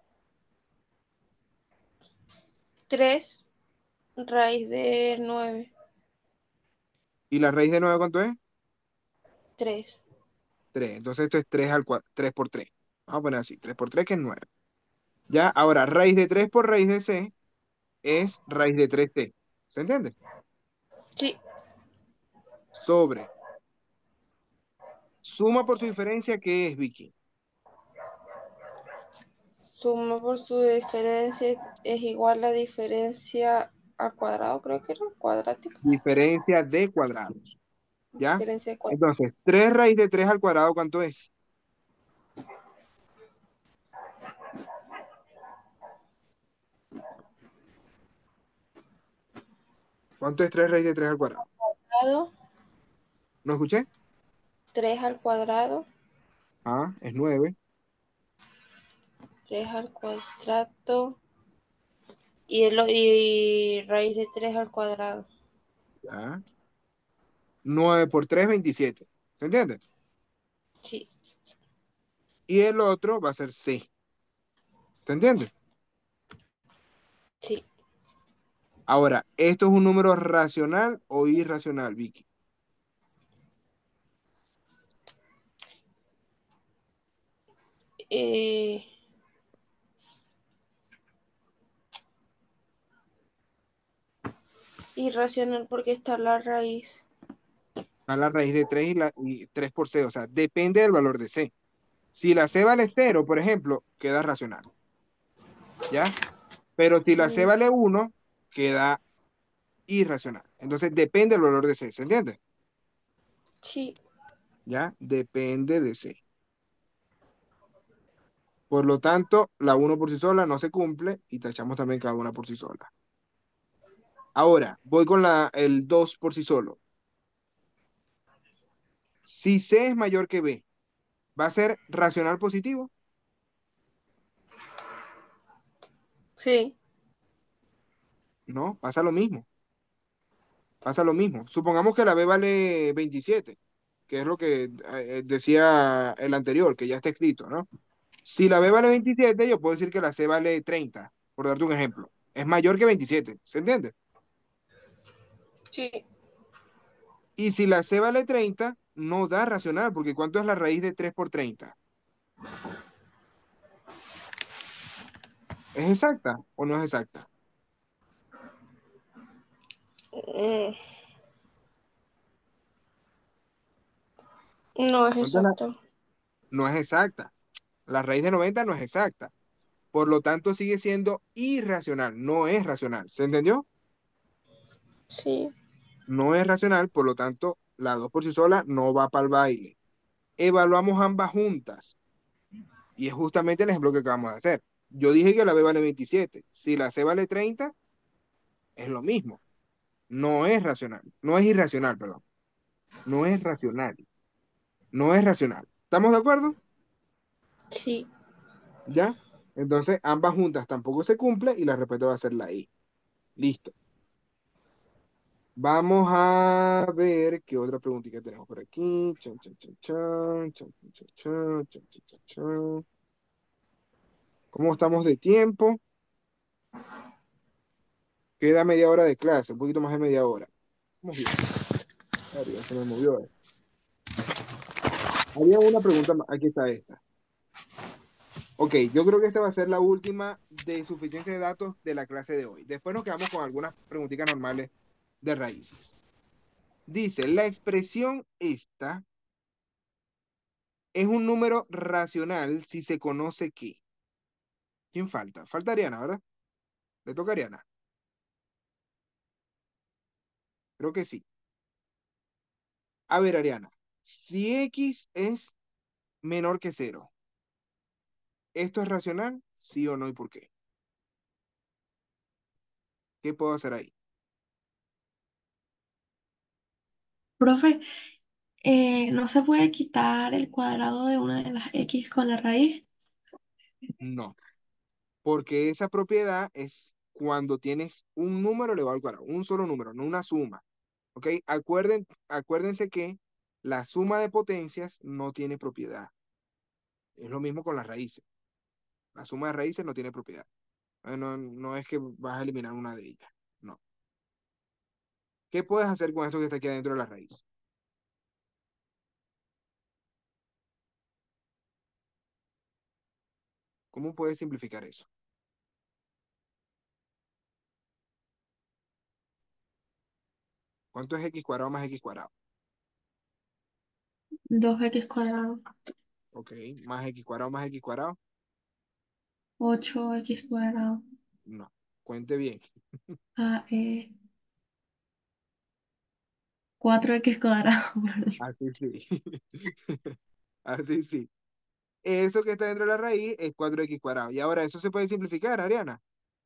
tres raíz de nueve. ¿Y la raíz de nueve cuánto es? Tres. Tres. Entonces esto es tres al cuadrado, tres por tres. Vamos a poner así, tres por tres que es nueve. Ya, ahora raíz de tres por raíz de c es raíz de tres t. ¿Se entiende? Sí, Sobre. Suma por su diferencia, ¿qué es, Vicky? suma por su diferencia es igual a diferencia al cuadrado, creo que era cuadrática. Diferencia de cuadrados. ¿Ya? Diferencia de cuadrado. Entonces, tres raíz de tres al cuadrado, ¿cuánto es? ¿Cuánto es tres raíz de tres al cuadrado? ¿No escuché? tres al cuadrado. Ah, es nueve. tres al cuadrado. Y, el, y raíz de tres al cuadrado. ¿Ya? nueve por tres, veintisiete. ¿Se entiende? Sí, Y el otro va a ser c. ¿Se entiende? sí. Ahora, ¿esto es un número racional o irracional, Vicky? Eh, irracional porque está la raíz. A la raíz de tres y, la, y tres por c. O sea, depende del valor de c. Si la c vale cero, por ejemplo, queda racional. ¿Ya? Pero si la c Mm, vale uno, queda irracional. Entonces, depende del valor de c. ¿Se entiende? sí, ¿Ya? Depende de c. Por lo tanto, la uno por sí sola no se cumple y tachamos también cada una por sí sola. Ahora, voy con la, el dos por sí solo. Si c es mayor que b, ¿va a ser racional positivo? sí, No, pasa lo mismo. Pasa lo mismo. Supongamos que la b vale veintisiete, que es lo que eh, decía el anterior, que ya está escrito, ¿no? Si la b vale veintisiete, yo puedo decir que la c vale treinta, por darte un ejemplo. Es mayor que veintisiete, ¿se entiende? sí. Y si la c vale treinta, no da racional, porque ¿cuánto es la raíz de tres por treinta? ¿Es exacta o no es exacta? Mm, no es ¿Cuánto es la- exacto. No es exacta. La raíz de noventa no es exacta. Por lo tanto, sigue siendo irracional, no es racional. ¿Se entendió? Sí, No es racional, por lo tanto, la dos por sí sola no va para el baile. Evaluamos ambas juntas. Y es justamente el ejemplo que acabamos de hacer. Yo dije que la B vale veintisiete. Si la C vale treinta, es lo mismo. No es racional. No es irracional, perdón. No es racional. No es racional. ¿Estamos de acuerdo? Sí. ¿Ya? Entonces, ambas juntas tampoco se cumple y la respuesta va a ser la I. Listo. Vamos a ver qué otra preguntita tenemos por aquí. Chan, chan, chan, chan, chan, chan, chan, chan, chan, chan, chan, chan. ¿Cómo estamos de tiempo? Queda media hora de clase, un poquito más de media hora. Estamos bien. Claro, ya se me movió esto. Había una pregunta más. Aquí está esta. Ok, yo creo que esta va a ser la última de suficiencia de datos de la clase de hoy. Después nos quedamos con algunas preguntitas normales de raíces. Dice, la expresión esta es un número racional si se conoce que. ¿Quién falta? Falta Ariana, ¿verdad? Le toca a Ariana. Creo que sí. A ver, Ariana, si X es menor que cero, ¿esto es racional? ¿Sí o no y por qué? ¿Qué puedo hacer ahí? Profe, eh, ¿no se puede quitar el cuadrado de una de las X con la raíz? No, porque esa propiedad es cuando tienes un número elevado al cuadrado, un solo número, no una suma. ¿Ok? Acuerden, acuérdense que la suma de potencias no tiene propiedad. Es lo mismo con las raíces. La suma de raíces no tiene propiedad. Eh, No, no es que vas a eliminar una de ellas. No. ¿Qué puedes hacer con esto que está aquí adentro de la raíz? ¿Cómo puedes simplificar eso? ¿Cuánto es x cuadrado más x cuadrado? Dos x cuadrado, Ok, más x cuadrado más x cuadrado. ocho x cuadrado, No, cuente bien. a, eh, cuatro x cuadrado. Perdón. Así sí. Así sí. Eso que está dentro de la raíz es cuatro x cuadrado. Y ahora eso se puede simplificar, Ariana.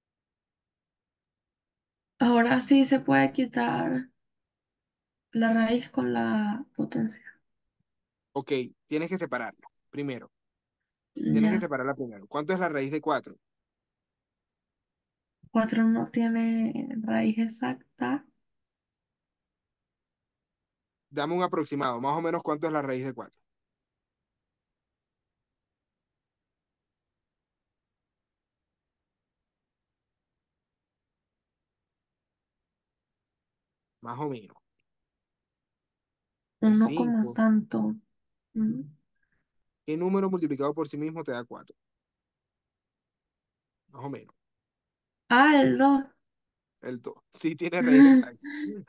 Ahora sí se puede quitar la raíz con la potencia. Ok, tienes que separarla primero. Tienes que Ya, separarla primero. ¿Cuánto es la raíz de cuatro? cuatro no tiene raíz exacta. Dame un aproximado, más o menos cuánto es la raíz de cuatro. Más o menos. Es Uno como cinco. tanto. Mm. ¿Qué número multiplicado por sí mismo te da cuatro? Más o menos. Ah, el dos. El dos. Sí tiene raíz exacta.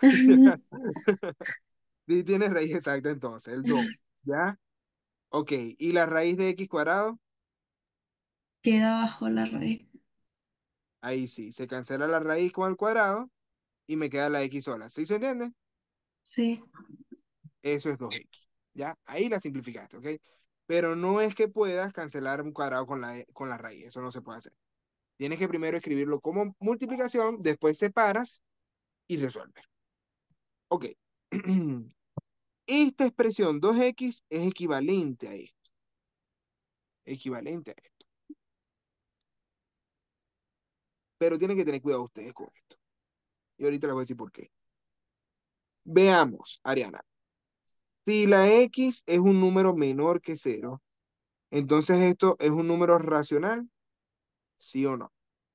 Sí tiene raíz exacta entonces, el dos. ¿Ya? Ok, ¿y la raíz de x cuadrado? Queda bajo la raíz. Ahí sí, se cancela la raíz con el cuadrado y me queda la x sola. ¿Sí se entiende? Sí, Eso es dos x. ¿Ya? Ahí la simplificaste, ¿ok? Pero no es que puedas cancelar un cuadrado con la, con la raíz, eso no se puede hacer. Tienes que primero escribirlo como multiplicación, después separas y resuelves. Ok. Esta expresión dos x es equivalente a esto. Equivalente a esto. Pero tienen que tener cuidado ustedes con esto. Y ahorita les voy a decir por qué. Veamos, Ariana. Si la x es un número menor que cero, entonces esto es un número racional, ¿sí o no?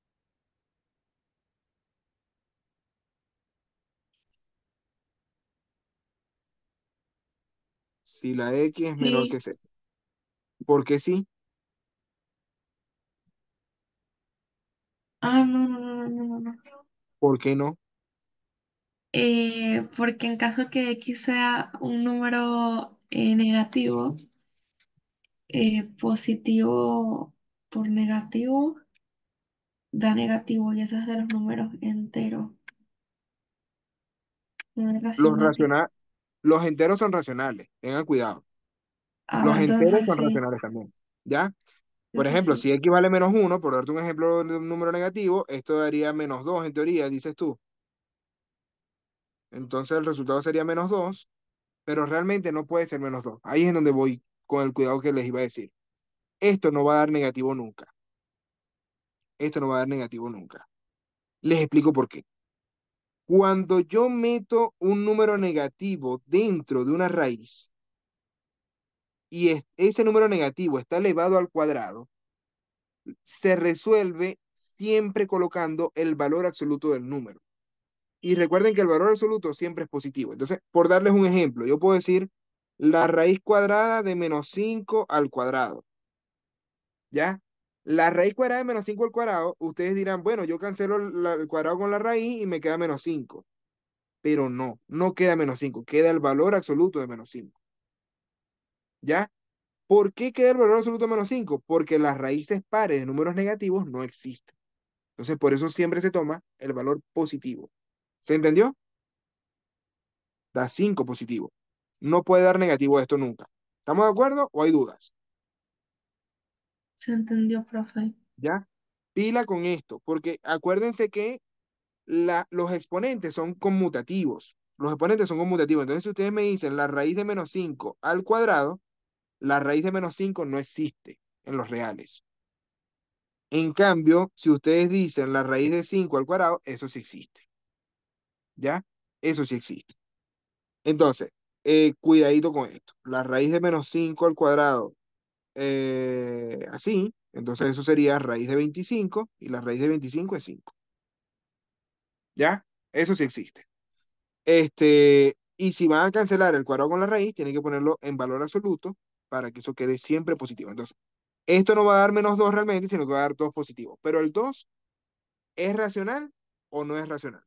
Si la x es menor sí. que cero. ¿Por qué sí? Ah, no, no, no, no, no, no. ¿Por qué no? Eh, porque en caso que X sea un número eh, negativo, eh, positivo por negativo da negativo y eso es de los números enteros, no es Los racionales. racional, los enteros son racionales, tengan cuidado. Ah, Los bueno, enteros entonces son sí, racionales también, ¿ya? Por Eso ejemplo, sí, si x vale menos uno, por darte un ejemplo de un número negativo, esto daría menos dos en teoría, dices tú. Entonces el resultado sería menos dos, pero realmente no puede ser menos dos. Ahí es en donde voy con el cuidado que les iba a decir. Esto no va a dar negativo nunca. Esto no va a dar negativo nunca. Les explico por qué. Cuando yo meto un número negativo dentro de una raíz y es- ese número negativo está elevado al cuadrado, se resuelve siempre colocando el valor absoluto del número. Y recuerden que el valor absoluto siempre es positivo. Entonces, por darles un ejemplo, yo puedo decir la raíz cuadrada de menos cinco al cuadrado. ¿Ya? La raíz cuadrada de menos cinco al cuadrado, ustedes dirán, bueno, yo cancelo la- el cuadrado con la raíz y me queda menos cinco. Pero no, no queda menos cinco, queda el valor absoluto de menos cinco. ¿Ya? ¿Por qué queda el valor absoluto de menos cinco? Porque las raíces pares de números negativos no existen. Entonces, por eso siempre se toma el valor positivo. ¿Se entendió? Da cinco positivo. No puede dar negativo esto nunca. ¿Estamos de acuerdo o hay dudas? se entendió, profe. ¿Ya? Pila con esto, porque acuérdense que la, los exponentes son conmutativos. Los exponentes son conmutativos. Entonces, si ustedes me dicen la raíz de menos cinco al cuadrado, la raíz de menos cinco no existe en los reales. En cambio, si ustedes dicen la raíz de cinco al cuadrado, eso sí existe. ¿Ya? Eso sí existe. Entonces, eh, cuidadito con esto. La raíz de menos cinco al cuadrado, eh, así, entonces eso sería raíz de veinticinco y la raíz de veinticinco es cinco. ¿Ya? Eso sí existe. Este, y si van a cancelar el cuadrado con la raíz, tienen que ponerlo en valor absoluto para que eso quede siempre positivo. Entonces, esto no va a dar menos dos realmente, sino que va a dar dos positivos. Pero el dos ¿es racional o no es racional?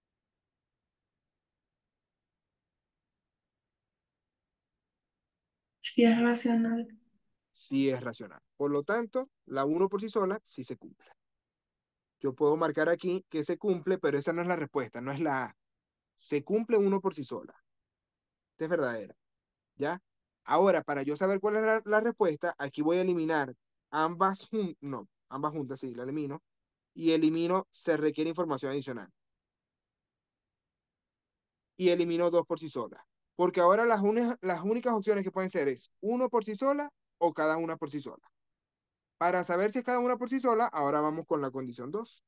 Sí es racional. Sí es racional. Por lo tanto, la uno por sí sola sí se cumple. Yo puedo marcar aquí que se cumple, pero esa no es la respuesta, no es la A. Se cumple uno por sí sola. Esta es verdadera. ¿Ya? Ahora, para yo saber cuál es la, la respuesta, aquí voy a eliminar ambas juntas, no, ambas juntas, sí, la elimino, y elimino se requiere información adicional. Y elimino dos por sí sola. Porque ahora las, uni- las únicas opciones que pueden ser es uno por sí sola o cada una por sí sola. Para saber si es cada una por sí sola, ahora vamos con la condición dos.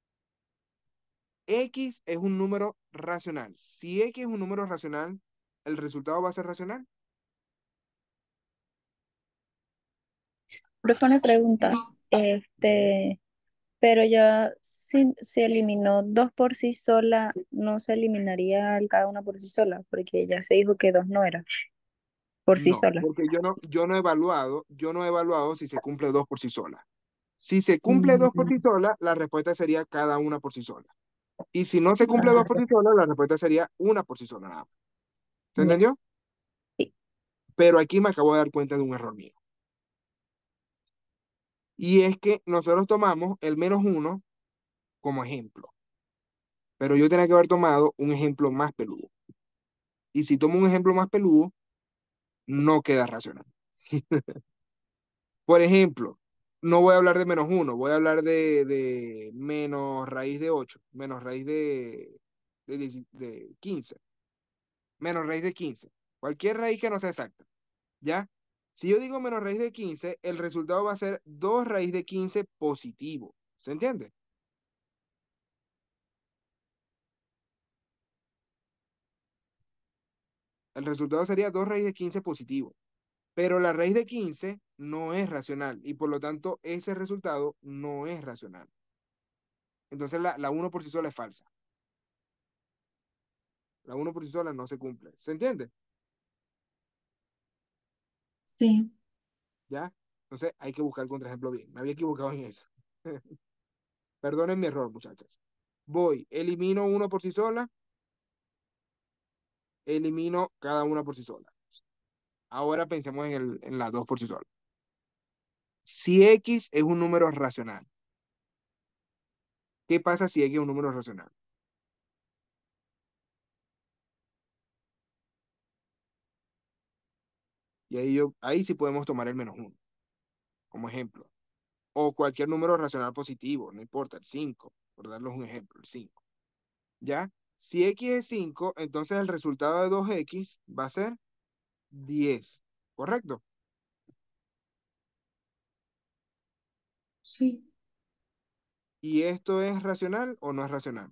X es un número racional. Si X es un número racional, ¿el resultado va a ser racional? Profe, una pregunta. Este, pero ya si se eliminó dos por sí sola, no se eliminaría el cada una por sí sola, porque ya se dijo que dos no era por sí No, sola. porque yo no, yo no he evaluado, yo no he evaluado si se cumple dos por sí sola. Si se cumple dos por sí Mm, sola, la respuesta sería cada una por sí sola. Y si no se cumple dos por ah, sí sola, la respuesta sería una por sí sola nada más. ¿Se ya, entendió? sí. Pero aquí me acabo de dar cuenta de un error mío. Y es que nosotros tomamos el menos uno como ejemplo. Pero yo tenía que haber tomado un ejemplo más peludo. Y si tomo un ejemplo más peludo, no queda racional. Por ejemplo, no voy a hablar de menos uno, voy a hablar de, de menos raíz de ocho, menos raíz de, de, dieci- de quince, menos raíz de quince. Cualquier raíz que no sea exacta, ¿ya? Si yo digo menos raíz de quince, el resultado va a ser dos raíz de quince positivo. ¿Se entiende? El resultado sería dos raíz de quince positivo. Pero la raíz de quince no es racional y por lo tanto ese resultado no es racional. Entonces la, la uno por sí sola es falsa. La uno por sí sola no se cumple. ¿Se entiende? Sí, ¿Ya? Entonces hay que buscar el contraejemplo bien. Me había equivocado en eso. Perdonen mi error, muchachas. Voy, elimino uno por sí sola, elimino cada una por sí sola. Ahora pensemos en, el, en las dos por sí sola. Si X es un número racional, ¿qué pasa si X es un número racional? Y ahí, yo, ahí sí podemos tomar el menos uno como ejemplo. o cualquier número racional positivo, no importa, el cinco, por darles un ejemplo, el cinco. ¿Ya? Si x es cinco, entonces el resultado de dos x va a ser diez, ¿correcto? Sí, ¿Y esto es racional o no es racional?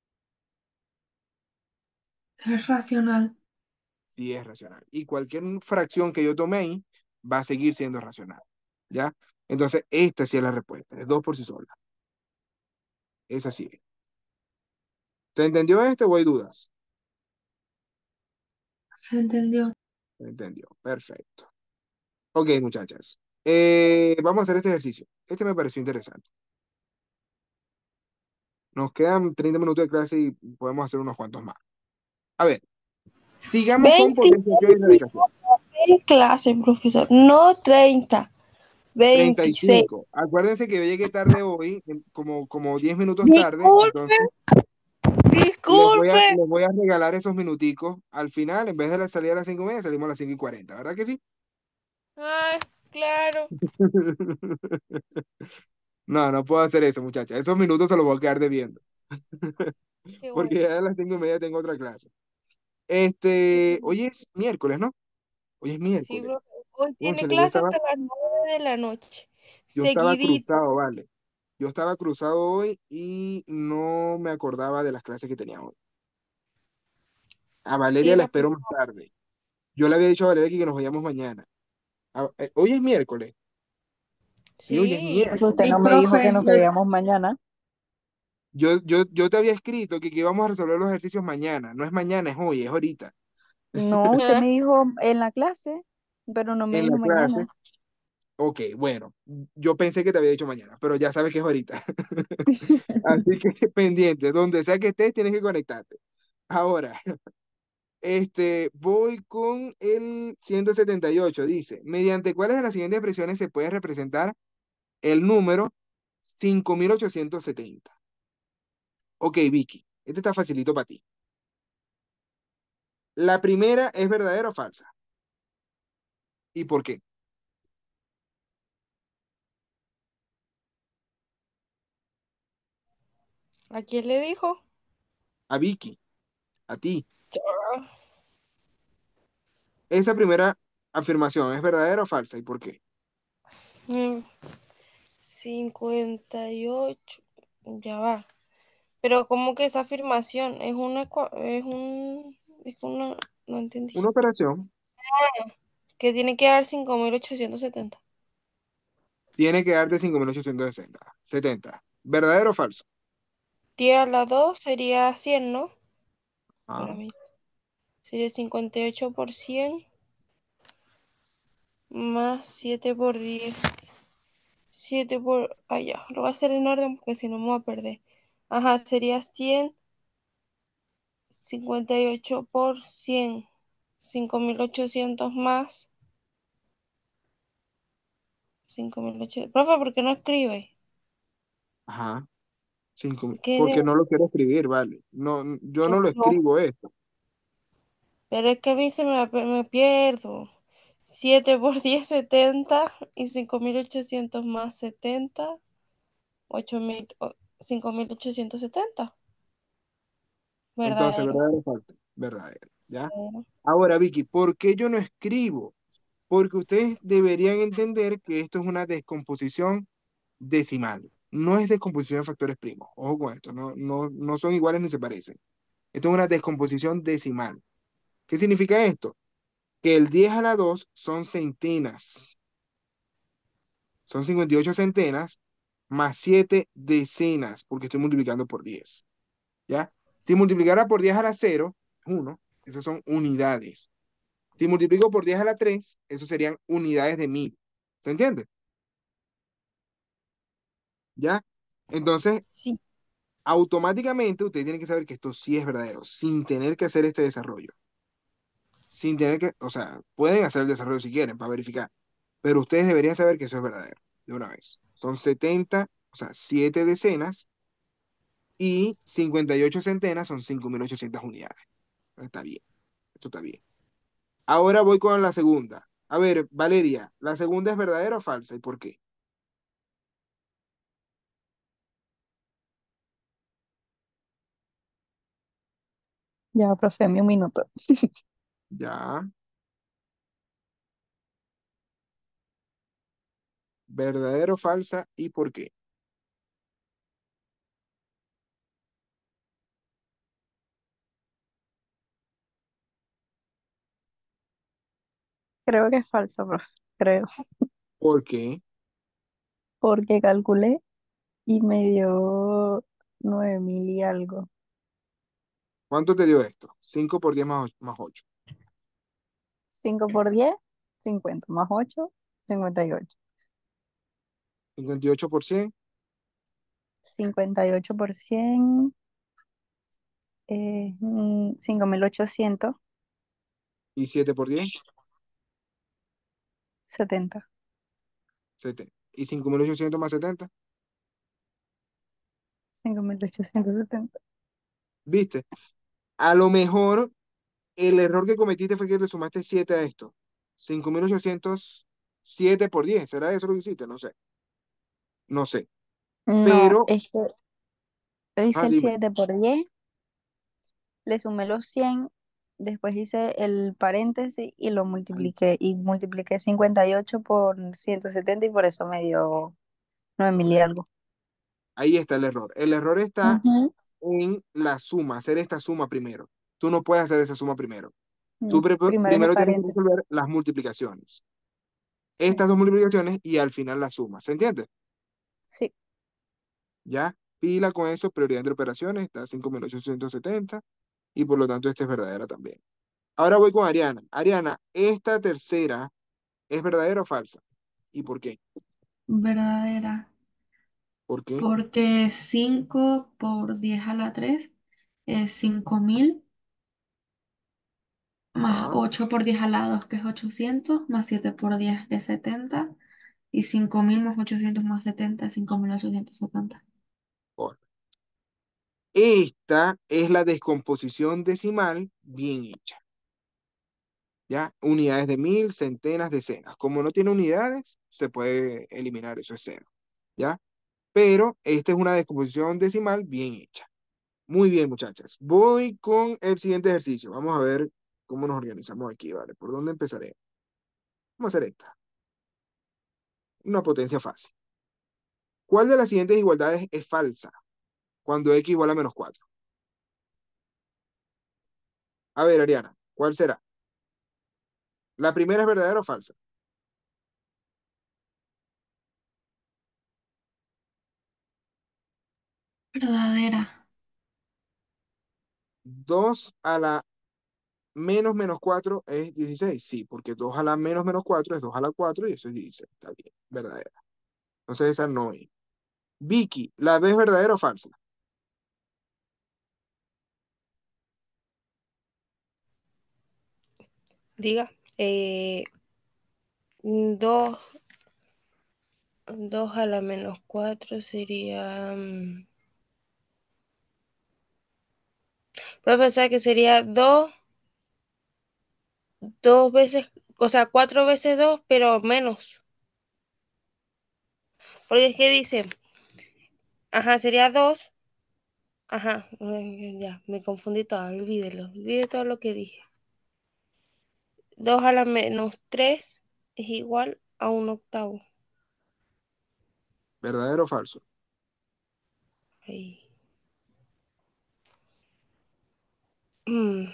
es racional. Sí es racional. Y cualquier fracción que yo tome ahí va a seguir siendo racional. ¿Ya? Entonces, esta sí es la respuesta. Es dos por sí sola. Esa sí es. ¿Se entendió esto o hay dudas? ¿Se entendió? Se entendió. Perfecto. Ok, muchachas. Eh, vamos a hacer este ejercicio. Este me pareció interesante. Nos quedan treinta minutos de clase y podemos hacer unos cuantos más. A ver, sigamos con veinte potenciación y radicación. en clase, profesor. No treinta, treinta y veintiséis. cinco. Acuérdense que yo llegué tarde hoy, en- como, como diez minutos tarde, Disculpe, entonces les voy a, disculpe. les voy a regalar esos minuticos. Al final, en vez de la salida a las cinco y media, salimos a las cinco y cuarenta, ¿verdad que sí? Ay, claro. No, no puedo hacer eso, muchachas. Esos minutos se los voy a quedar debiendo. Qué Porque bueno. ya a las cinco y media tengo otra clase. Qué Este, bueno. hoy es miércoles, ¿no? Hoy es Sí, miércoles. profe. Hoy tiene Cónchale, yo clase estaba, hasta las nueve de la noche. yo estaba Seguidito. cruzado, vale. Yo estaba cruzado hoy y no me acordaba de las clases que tenía hoy. A Valeria la Tiene espero más tarde. Yo le había dicho a Valeria que nos vayamos mañana. A- eh, hoy es miércoles. Sí, hoy es Sí. Porque usted Sí, no me dijo que profe, nos yo, veíamos mañana. Yo, yo, yo te había escrito que, que íbamos a resolver los ejercicios mañana. No es mañana, es hoy, es ahorita. No, usted me Ah, dijo en la clase, pero no me En dijo la clase. mañana. Ok, bueno. Yo pensé que te había dicho mañana, pero ya sabes que es ahorita. Así que pendiente, donde sea que estés, tienes que conectarte. Ahora, este, voy con el ciento setenta y ocho. Dice, ¿mediante cuáles de las siguientes expresiones se puede representar el número cinco mil ochocientos setenta? Ok, Vicky, este está facilito para ti. La primera es verdadera o falsa. ¿Y por qué? ¿a quién le dijo? A Vicky, a ti. Ah, Esa primera afirmación, ¿es verdadera o falsa? ¿Y por qué? mm, cincuenta y ocho. Ya va. Pero como que esa afirmación es una, cua- es un, es una, no entendí. Una operación Que tiene que dar cinco mil ochocientos setenta. tiene que darte cinco mil ochocientos sesenta, setenta. ¿Verdadero o falso? diez a la dos sería cien, ¿no? Ah, Espérame. Sería cincuenta y ocho por cien más siete por diez. Siete por... Ah, ya. Lo voy a hacer en orden porque si no me voy a perder. Ajá, sería cien. Cincuenta y ocho por cien. Cinco mil ochocientos más cinco mil ochocientos. Profe, ¿por qué no escribe? ajá. Cinco, ¿Qué porque de- no lo quiero escribir, vale. No, yo yo no lo no? escribo esto. Pero es que a mí se me, me pierdo. Siete por diez, setenta. Y cinco mil ochocientos más setenta. ocho mil, o- cinco mil ochocientos setenta. Entonces, Verdadero. ¿verdadero o falso? Verdadero, ¿ya? Verdadero. Ahora, Vicky, ¿por qué yo no escribo? Porque ustedes deberían entender que esto es una descomposición decimal. No es descomposición de factores primos. Ojo con esto, no, no, no son iguales ni se parecen. Esto es una descomposición decimal. ¿Qué significa esto? Que el diez a la dos son centenas. Son cincuenta y ocho centenas más siete decenas, porque estoy multiplicando por diez. ¿Ya? Si multiplicara por diez a la cero, uno, esos son unidades. Si multiplico por diez a la tres, esos serían unidades de mil. ¿Se entiende? ¿Ya? Entonces, Sí. automáticamente usted tiene que saber que esto sí es verdadero, sin tener que hacer este desarrollo. Sin tener que, o sea, pueden hacer el desarrollo si quieren para verificar, pero ustedes deberían saber que eso es verdadero, de una vez. Son setenta, o sea, siete decenas y cincuenta y ocho centenas son cinco mil ochocientas unidades. Está bien, esto está bien. Ahora voy con la segunda. A ver, Valeria, ¿la segunda es verdadera o falsa y por qué? Ya, profe, dame un minuto. Ya. ¿Verdadero o falsa y por qué? Creo que es falso, profe. Creo. ¿Por qué? Porque calculé y me dio nueve mil y algo. ¿Cuánto te dio esto? Cinco por diez más, ocho- más ocho. Cinco por diez, cincuenta. Más ocho, cincuenta y ocho. Cincuenta y ocho por ciento Cincuenta y ocho por ciento es mm, cinco mil ochocientos y siete por diez, setenta. setenta. Y cinco mil ochocientos más setenta. Cinco mil ochocientos setenta. ¿Viste? A lo mejor el error que cometiste fue que le sumaste siete a esto. Cinco mil ochocientos siete por diez. ¿Será eso lo que hiciste? No sé. No sé. No, Pero, es que hice ah, el dime. siete por diez, le sumé los cien, después hice el paréntesis y lo Ahí, multipliqué. Y multipliqué cincuenta y ocho por ciento setenta y por eso me dio nueve mil y algo. ahí está el error. El error está Ujú. en la suma, hacer esta suma primero. Tú no puedes hacer esa suma primero. Mm, Tú pre- Primero es el primero tienes que paréntesis. resolver las multiplicaciones. Sí, Estas dos multiplicaciones y al final la suma. ¿Se entiende? sí. Ya, pila con eso, prioridad entre operaciones, está cinco mil ochocientos setenta y por lo tanto esta es verdadera también. Ahora voy con Ariana. Ariana, ¿esta tercera es verdadera o falsa? ¿Y por qué? Verdadera. ¿Por qué? Porque cinco por diez a la tres es cinco mil, más Ah, ocho por diez a la dos que es ochocientos, más siete por diez que es setenta, y cinco mil más ochocientos más setenta es cinco mil ochocientos setenta. correcto. Esta es la descomposición decimal bien hecha. ¿Ya? Unidades de mil, centenas, decenas. Como no tiene unidades, se puede eliminar, eso es cero. ¿Ya? Pero esta es una descomposición decimal bien hecha. Muy bien, muchachas. Voy con el siguiente ejercicio. Vamos a ver cómo nos organizamos aquí, ¿vale? ¿Por dónde empezaré? Vamos a hacer esta. Una potencia fácil. ¿Cuál de las siguientes igualdades es falsa cuando x igual a menos cuatro? A ver, Ariana, ¿cuál será? ¿La primera es verdadera o falsa? Verdadera. Dos a la menos menos cuatro es dieciséis. Sí, porque dos a la menos menos cuatro es dos a la cuatro y eso es dieciséis. Está bien, verdadera. Entonces esa no es. Vicky, ¿la B es verdadera o falsa? Diga. Eh, dos, dos a la menos cuatro sería... mm, profesor, que sería dos, dos veces, o sea, cuatro veces dos, pero menos. Porque es que dice, ajá, sería dos. Ajá, mm, ya, me confundí todo, olvídelo, olvídelo todo lo que dije. Dos a la menos tres es igual a un octavo. ¿Verdadero o falso? Ahí. Mm,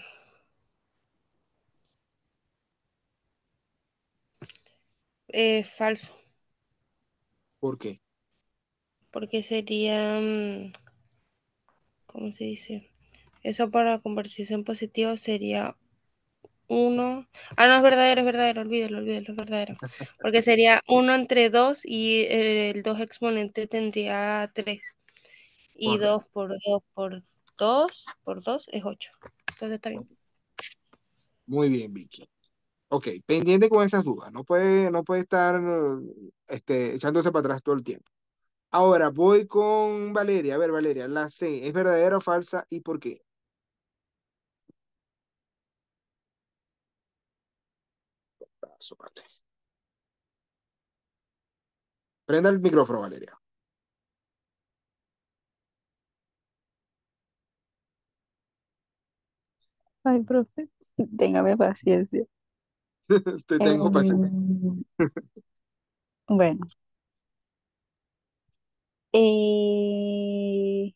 eh, falso, ¿Por qué? porque sería, mm, ¿cómo se dice? Eso para conversación positiva sería uno. Ah, no, es verdadero, es verdadero, olvídelo, olvídelo, es verdadero. Porque sería uno entre dos y eh, el dos exponente tendría tres. Y Correcto. dos por dos por dos por dos es ocho. Entonces está bien. Muy bien, Vicky. Ok, pendiente con esas dudas. No puede, no puede estar este, echándose para atrás todo el tiempo. Ahora voy con Valeria. A ver, Valeria, la C, ¿es verdadera o falsa y por qué? Paso, vale. Prenda el micrófono, Valeria. Ay, profe, téngame paciencia. Te tengo paciencia. Em, bueno, eh,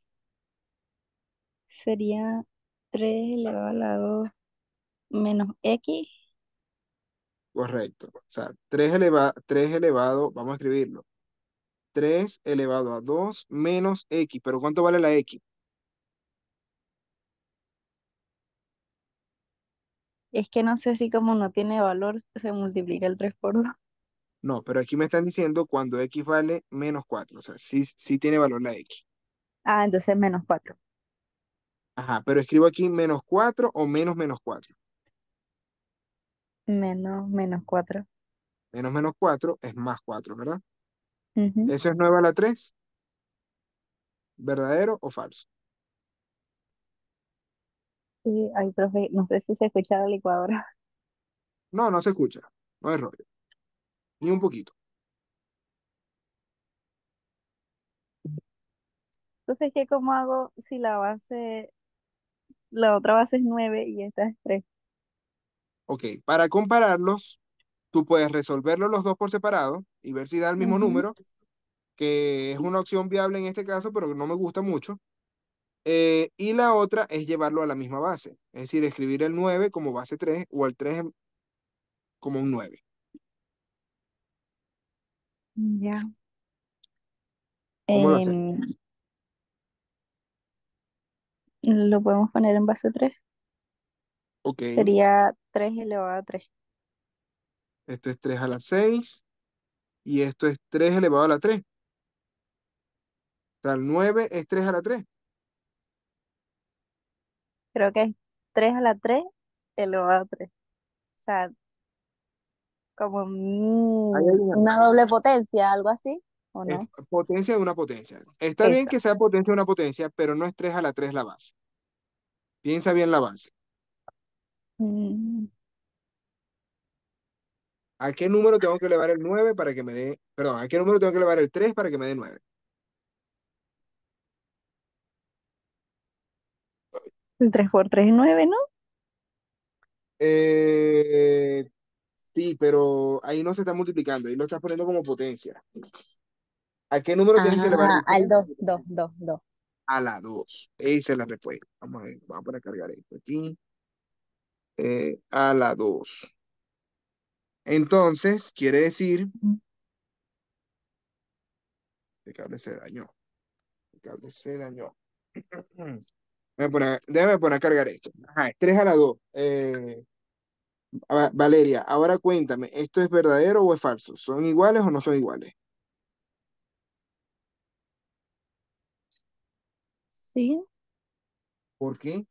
sería tres elevado a la dos menos x. Correcto. O sea, tres eleva- tres elevado, vamos a escribirlo. Tres elevado a dos menos x. ¿Pero cuánto vale la x? Es que no sé si como no tiene valor, se multiplica el tres por dos. No, pero aquí me están diciendo cuando x vale menos cuatro. O sea, sí, sí tiene valor la x. Ah, entonces menos cuatro. Ajá, pero escribo aquí menos cuatro o menos menos cuatro. Menos, menos cuatro. Menos menos cuatro es más cuatro, ¿verdad? Ujú. Eso es nueve a la tres. ¿Verdadero o falso? Sí, ay, profe, no sé si se escucha la licuadora. No, no se escucha. No es rollo. Ni un poquito. Entonces, ¿qué cómo hago si la base, la otra base es nueve y esta es tres? Ok, para compararlos, tú puedes resolverlos los dos por separado y ver si da el mismo Ujú. número, que es una opción viable en este caso, pero que no me gusta mucho. Eh, y la otra es llevarlo a la misma base, es decir, escribir el nueve como base tres o el tres como un nueve. Ya. ¿Cómo lo hacemos? Em, lo podemos poner en base tres. Ok, Sería tres elevado a tres. esto es tres a la seis y esto es tres elevado a la tres. O sea, el nueve es tres a la tres. Creo que es tres a la tres elevado a tres. O sea, como Ahí hay mm, un error. una doble potencia, algo así, ¿o Es no? potencia de una potencia. Está bien Esa. que sea potencia de una potencia, pero no es tres a la tres la base. Piensa bien la base. Mm, ¿A qué número tengo que elevar el nueve para que me dé, perdón, a qué número tengo que elevar el tres para que me dé nueve? tres por tres es nueve, ¿no? Eh, sí, pero ahí no se está multiplicando, ahí lo estás poniendo como potencia. ¿A qué número tienes que elevar Ah, el al tres? dos, dos, dos, dos. A la dos. Esa es la respuesta. Vamos a ver, vamos a poner a cargar esto aquí. Eh, a la dos. Entonces, quiere decir, el cable se dañó. El cable se dañó. Déjame poner, déjame poner a cargar esto. Ajá, es tres a la dos. Eh, Va- Valeria, ahora cuéntame, ¿esto es verdadero o es falso? ¿Son iguales o no son iguales? Sí, ¿Por qué?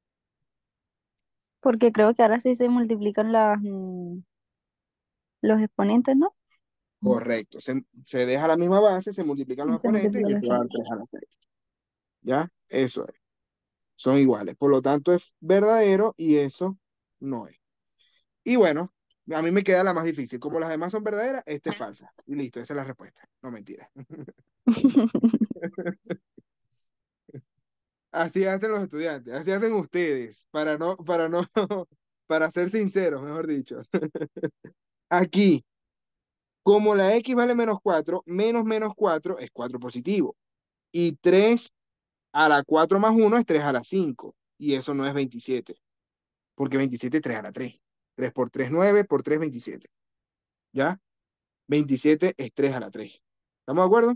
porque creo que ahora sí se multiplican las, mm, los exponentes, ¿no? Correcto. Se, se deja la misma base, se multiplican los Se exponentes multiplican y los esto va a dar exponentes. tres a la seis. ¿Ya? Eso es. Son iguales. Por lo tanto, es verdadero y eso no es. Y bueno, a mí me queda la más difícil. Como las demás son verdaderas, esta es falsa. Y listo, esa es la respuesta. No mentira. Así hacen los estudiantes, así hacen ustedes, para no, para no, para ser sinceros, mejor dicho. Aquí. Como la x vale menos cuatro, menos menos cuatro es cuatro positivo. Y tres a la cuatro más uno es tres a la cinco. Y eso no es veintisiete, porque veintisiete es tres a la tres. Tres por tres, nueve, por tres, veintisiete. ¿Ya? Veintisiete es tres a la tres. ¿Estamos de acuerdo?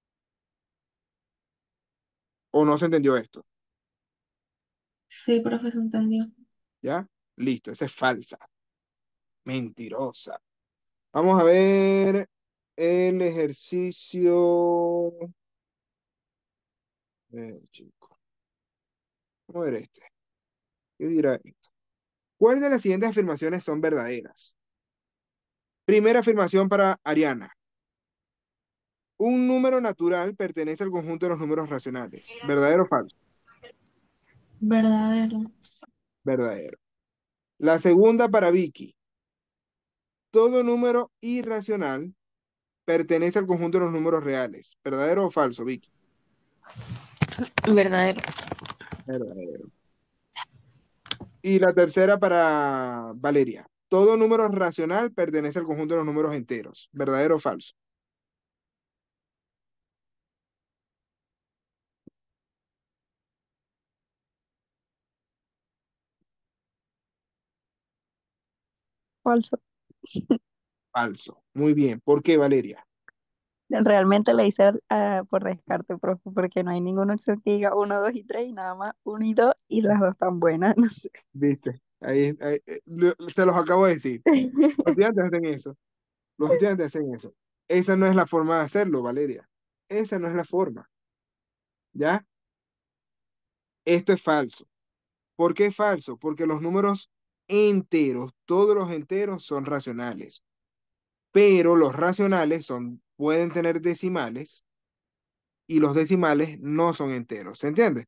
¿O no se entendió esto? Sí, profe, se entendió. ¿Ya? Listo, esa es falsa. Mentirosa. Vamos a ver el ejercicio. Eh, chico. Vamos a ver este. ¿Qué dirá? ¿Cuál de las siguientes afirmaciones son verdaderas? Primera afirmación para Ariana. Un número natural pertenece al conjunto de los números racionales. ¿Verdadero o falso? Verdadero. Verdadero. La segunda para Vicky. Todo número irracional pertenece al conjunto de los números reales. ¿Verdadero o falso, Vicky? Verdadero. Verdadero. Y la tercera para Valeria. Todo número racional pertenece al conjunto de los números enteros. ¿Verdadero o falso? Falso. Falso. Muy bien. ¿Por qué, Valeria? Realmente le hice ah, por descarte, profe, porque no hay ninguna opción que diga uno, dos y tres y nada más uno y dos y las dos tan buenas. No sé. ¿Viste? Ahí, ahí, eh, lo- se los acabo de decir. Los estudiantes hacen eso. Los estudiantes hacen eso. Esa no es la forma de hacerlo, Valeria. Esa no es la forma. ¿Ya? Esto es falso. ¿Por qué es falso? Porque los números enteros, todos los enteros son racionales, pero los racionales son, pueden tener decimales y los decimales no son enteros. ¿Se entiende?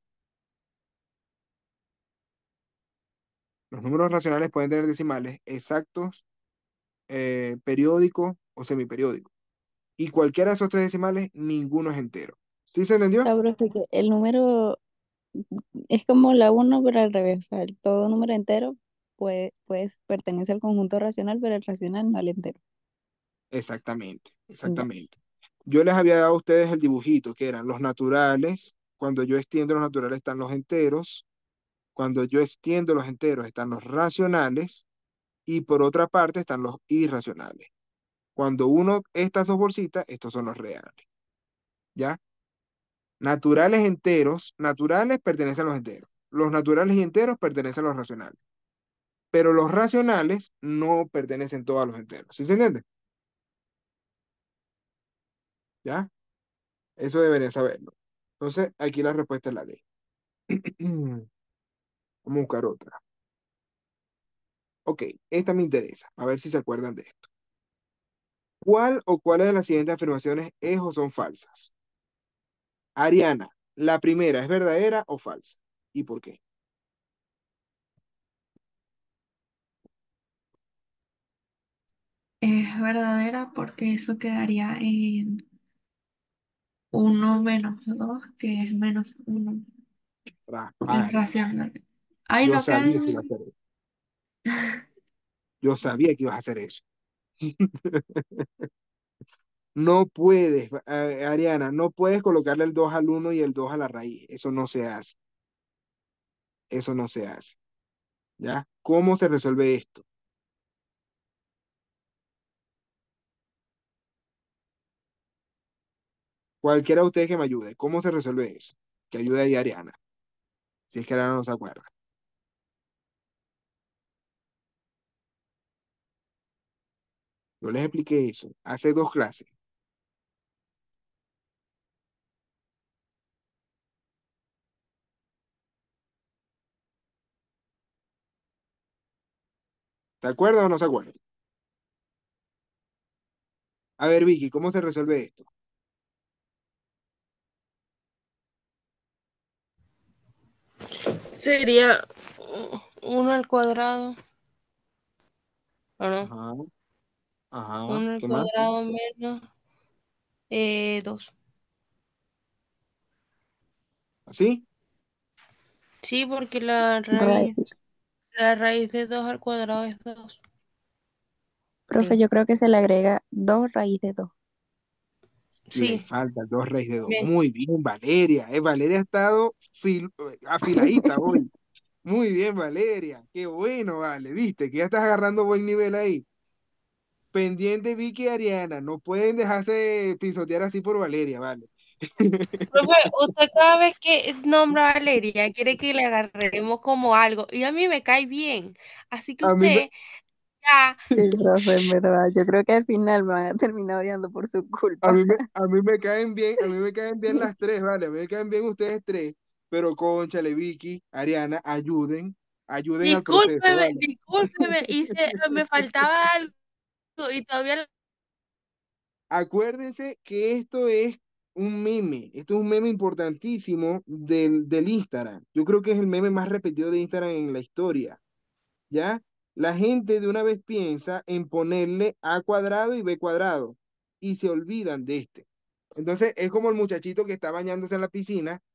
Los números racionales pueden tener decimales exactos, eh, periódicos o semiperiódicos. Y cualquiera de esos tres decimales, ninguno es entero. ¿Sí se O entendió? sea, profe, que el número es como la uno, pero al revés. O sea, el todo número entero puede, puede pertenece al conjunto racional, pero el racional no al entero. Exactamente, Ya. exactamente. Yo les había dado a ustedes el dibujito, que eran los naturales. Cuando yo extiendo los naturales están los enteros. Cuando yo extiendo los enteros están los racionales. Y por otra parte están los irracionales. Cuando uno, estas dos bolsitas, estos son los reales. ¿Ya? Naturales enteros, naturales pertenecen a los enteros. Los naturales y enteros pertenecen a los racionales. Pero los racionales no pertenecen todos a los enteros. ¿Sí se entiende? ¿Ya? Eso deberían saberlo. Entonces, aquí la respuesta es la D. Vamos a buscar otra. Ok, esta me interesa. A ver si se acuerdan de esto. ¿Cuál o cuáles de las siguientes afirmaciones es o son falsas? Ariana, la primera, ¿es verdadera o falsa? ¿Y por qué? Es verdadera porque eso quedaría en uno menos dos, que es menos uno. Es Rafael, racional. Ay, yo no sabía que iba a quedan. hacer eso. Yo sabía que ibas a hacer eso. No puedes, eh, Ariana, no puedes colocarle el dos al uno y el dos a la raíz. Eso no se hace. Eso no se hace. ¿Ya? ¿Cómo se resuelve esto? Cualquiera de ustedes que me ayude. ¿Cómo se resuelve eso? Que ayude ahí a Ariana. Si es que Ariana no se acuerda. Yo les expliqué eso hace dos clases. ¿Se acuerda o no se acuerda? A ver, Vicky, ¿cómo se resuelve esto? Sería uno al cuadrado, ¿o no? Ajá, ajá. Uno al ¿Qué más? cuadrado menos eh, dos. ¿Así? Sí, porque la raíz, Raíz. la raíz de dos al cuadrado es dos. Profe, yo creo que se le agrega dos raíz de dos. Le Sí, falta el dos raíz de dos. también. Muy bien, Valeria. Eh, Valeria ha estado fil- afiladita hoy. Muy bien, Valeria. Qué bueno, vale. Viste que ya estás agarrando buen nivel ahí. Pendiente Vicky y Ariana. No pueden dejarse pisotear así por Valeria, vale. Profe, usted cada vez que nombra a Valeria quiere que le agarremos como algo y a mí me cae bien. Así que A mí me, usted ya, Sí, profe, en verdad. Yo creo que al final me van a terminar odiando por su a culpa. mí me, a mí me caen bien, a mí me caen bien las tres, vale. A mí me caen bien ustedes tres. Pero cónchale, Vicky, Ariana, ayuden, ayuden al proceso, discúlpeme, vale. discúlpeme, hice, me faltaba algo y todavía Acuérdense que esto es un meme, esto es un meme importantísimo del, del Instagram. Yo creo que es el meme más repetido de Instagram en la historia, ¿ya? La gente de una vez piensa en ponerle A cuadrado y B cuadrado y se olvidan de este. Entonces es como el muchachito que está bañándose en la piscina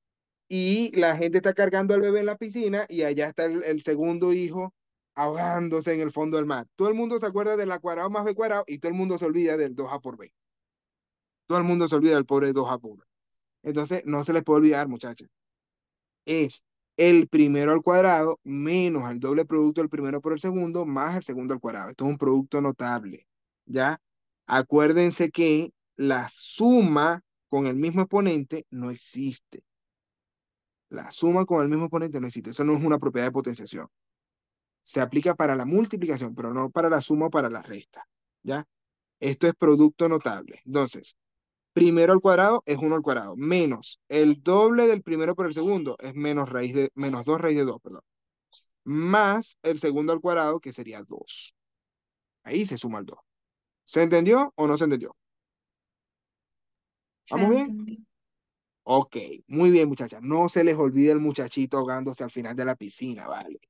y la gente está cargando al bebé en la piscina y allá está el, el segundo hijo ahogándose en el fondo del mar. Todo el mundo se acuerda del A cuadrado más B cuadrado y todo el mundo se olvida del dos A por B. Todo el mundo se olvida del pobre dos A por B. Entonces, no se les puede olvidar, muchachos. Es el primero al cuadrado menos el doble producto del primero por el segundo más el segundo al cuadrado. Esto es un producto notable, ¿ya? Acuérdense que la suma con el mismo exponente no existe. La suma con el mismo exponente no existe. Eso no es una propiedad de potenciación. Se aplica para la multiplicación, pero no para la suma o para la resta, ¿ya? Esto es producto notable. Entonces, primero al cuadrado es uno al cuadrado, menos el doble del primero por el segundo es menos raíz de, menos dos raíz de dos, perdón, más el segundo al cuadrado, que sería dos. Ahí se suma el dos. ¿Se entendió o no se entendió? Se ¿Vamos bien? entendió. Ok, muy bien, muchachas. No se les olvide el muchachito ahogándose al final de la piscina, ¿vale?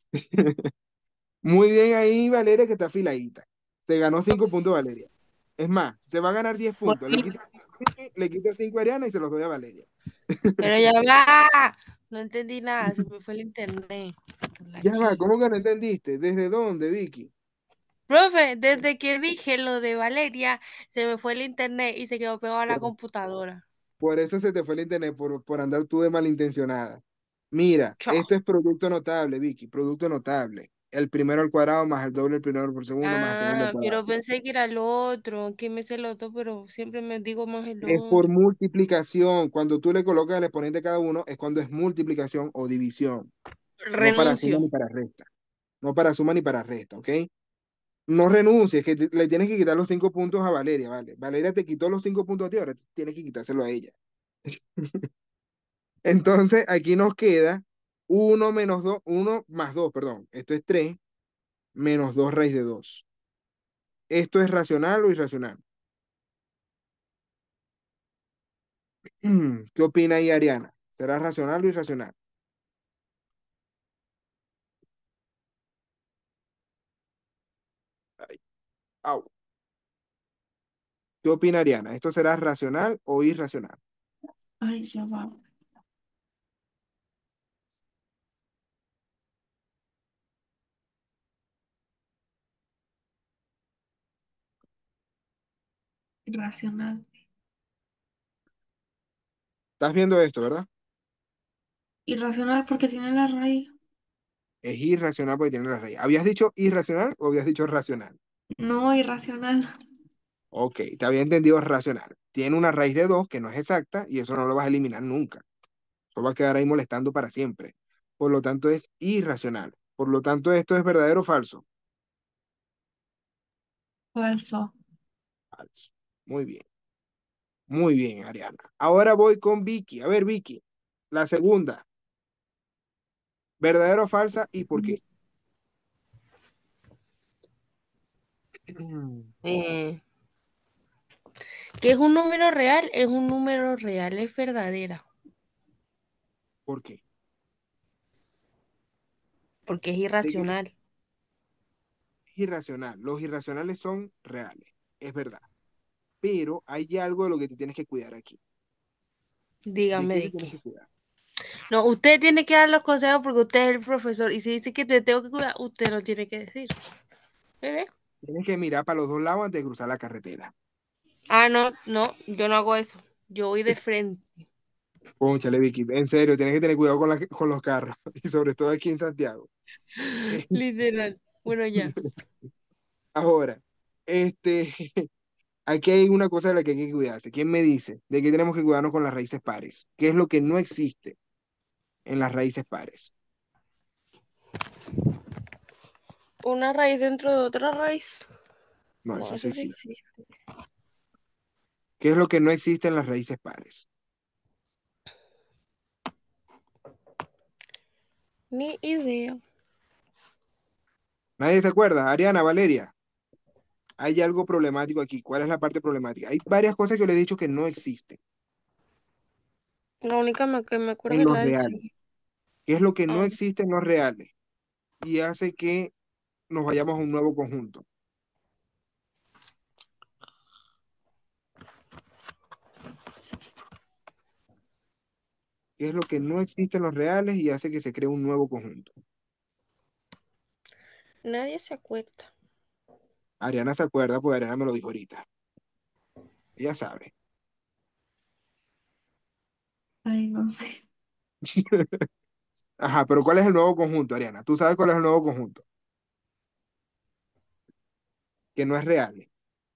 Muy bien ahí, Valeria, que está afiladita. Se ganó cinco puntos, Valeria. Es más, se va a ganar diez Por puntos. Le fin. quita, le quita cinco a Ariana y se los doy a Valeria. Pero ya va. No entendí nada, se me fue el internet. La Ya va, chi. ¿cómo que no entendiste? ¿Desde dónde, Vicky? Profe, desde que dije lo de Valeria, se me fue el internet y se quedó pegado a la Por, computadora. por eso se te fue el internet, por, por andar tú de malintencionada. Mira, Chao. esto es producto notable, Vicky, producto notable. El primero al cuadrado más el doble del primero por segundo más el segundo al Ah, cuadrado. pero pensé que era el otro, que me sé el otro, pero siempre me digo más el Es por otro. multiplicación. Cuando tú le colocas el exponente a cada uno, es cuando es multiplicación o división. No para suma Renuncio. ni para resta. No para suma ni para resta, ¿ok? No renuncies, que te- le tienes que quitar los cinco puntos a Valeria, ¿vale? Valeria te quitó los cinco puntos a ti, ahora tienes que quitárselo a ella. Entonces, aquí nos queda uno menos dos, uno más dos, perdón. Esto es tres menos dos raíz de dos. ¿Esto es racional o irracional? ¿Qué opina ahí Ariana? ¿Será racional o irracional? Ay, au. ¿Qué opina Ariana? ¿Esto será racional o irracional? Ay, ya va. Irracional. ¿Estás viendo esto, verdad? Irracional porque tiene la raíz. Es irracional porque tiene la raíz. ¿Habías dicho irracional o habías dicho racional? No, irracional. Ok, te había entendido racional. Tiene una raíz de dos que no es exacta y eso no lo vas a eliminar nunca. Eso va a quedar ahí molestando para siempre. Por lo tanto, es irracional. Por lo tanto, esto es verdadero o falso. Falso. Falso. Muy bien. Muy bien, Ariana. Ahora voy con Vicky. A ver, Vicky, la segunda. ¿Verdadero o falsa y por qué? Eh, que es un número real, es un número real, es verdadera, ¿Por qué? porque es ¿De qué irracional. es irracional? Los irracionales son reales, es verdad. Pero hay algo de lo que te tienes que cuidar aquí. ¿De Dígame qué te de tienes qué. que cuidar? No, usted tiene que dar los consejos porque usted es el profesor y si dice que te tengo que cuidar, usted lo tiene que decir. ¿Bebé? Tienes que mirar para los dos lados antes de cruzar la carretera. Ah, no, no, yo no hago eso. Yo voy de frente. Cónchale, Vicky, en serio, tienes que tener cuidado con, la- con los carros y sobre todo aquí en Santiago. Literal. Bueno, ya. Ahora, este, aquí hay una cosa de la que hay que cuidarse. ¿Quién me dice de qué tenemos que cuidarnos con las raíces pares? ¿Qué es lo que no existe en las raíces pares? Una raíz dentro de otra raíz. No, No, eso sí eso sí existe. existe. ¿Qué es lo que no existe en las raíces pares? Ni idea. ¿Nadie se acuerda? Ariana, Valeria, hay algo problemático aquí. ¿Cuál es la parte problemática? Hay varias cosas que le he dicho que no existen La única me- que me acuerdo en es los la del sí. reales. ¿Qué es lo que no Ah, existe en los reales? Y hace que nos vayamos a un nuevo conjunto. ¿Qué es lo que no existe en los reales y hace que se cree un nuevo conjunto? Nadie se acuerda. Ariana se acuerda, porque Ariana me lo dijo ahorita. Ella sabe. Ay, no sé. Ajá, pero ¿cuál es el nuevo conjunto, Ariana? ¿Tú sabes cuál es el nuevo conjunto? Que no es real.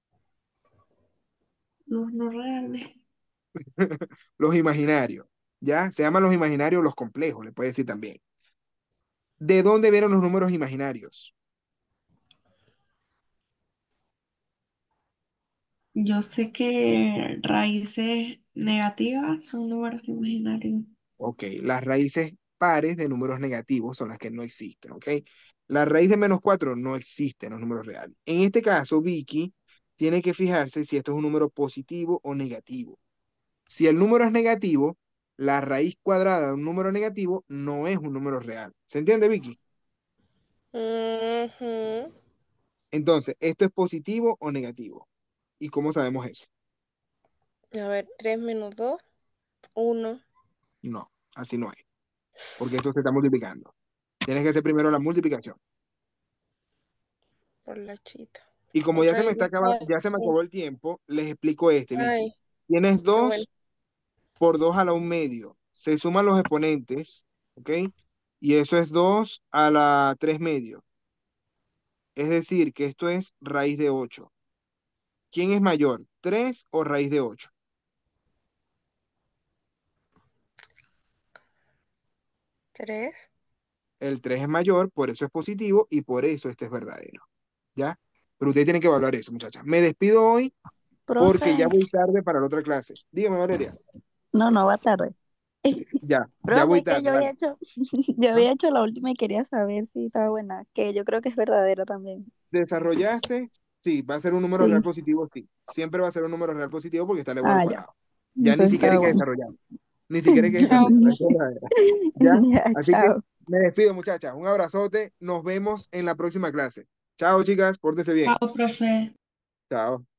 Los no reales. Los imaginarios, ¿ya? Se llaman los imaginarios los complejos, le puede decir también. ¿De dónde vienen los números imaginarios? Yo sé que raíces negativas son números imaginarios. Ok, las raíces pares de números negativos son las que no existen, ¿ok? La raíz de menos cuatro no existe en los números reales. En este caso, Vicky tiene que fijarse si esto es un número positivo o negativo. Si el número es negativo, la raíz cuadrada de un número negativo no es un número real. ¿Se entiende, Vicky? Ujú. Entonces, ¿esto es positivo o negativo? ¿Y cómo sabemos eso? A ver, tres menos dos, uno No, así no es, porque esto se está multiplicando. Tienes que hacer primero la multiplicación. por la chita. Y como ya se me Raíz está de acabando, ya se me cuatro. acabó el tiempo, les explico este, Vicky. Ay, Tienes qué bueno. dos por dos a la un medio. Se suman los exponentes, ¿ok? Y eso es dos a la tres medio. Es decir, que esto es raíz de ocho. ¿Quién es mayor, tres o raíz de ocho? Tres. El tres es mayor, por eso es positivo y por eso este es verdadero. ¿Ya? Pero ustedes tienen que evaluar eso, muchachas. Me despido hoy porque ya Profe, voy tarde para la otra clase. Dígame, Valeria. no, no va tarde. Ya, ya Profe, voy es que tarde, yo había dale. hecho, yo ¿Ah? había hecho la última y quería saber si estaba buena, que yo creo que es verdadera también. ¿Desarrollaste? Sí, va a ser un número real Sí. positivo, sí. Siempre va a ser un número real positivo porque está elevado al Ah, ya. cuadrado. Ya ni Entonces siquiera estaba hay que bueno. desarrollar. Ni siquiera hay que Ya. desarrollar. Esa es verdadera. ¿Ya? Ya, Así que chao. me despido, muchachas. Un abrazote. Nos vemos en la próxima clase. Chao, chicas. Pórtense bien. Chao, profe. Chao.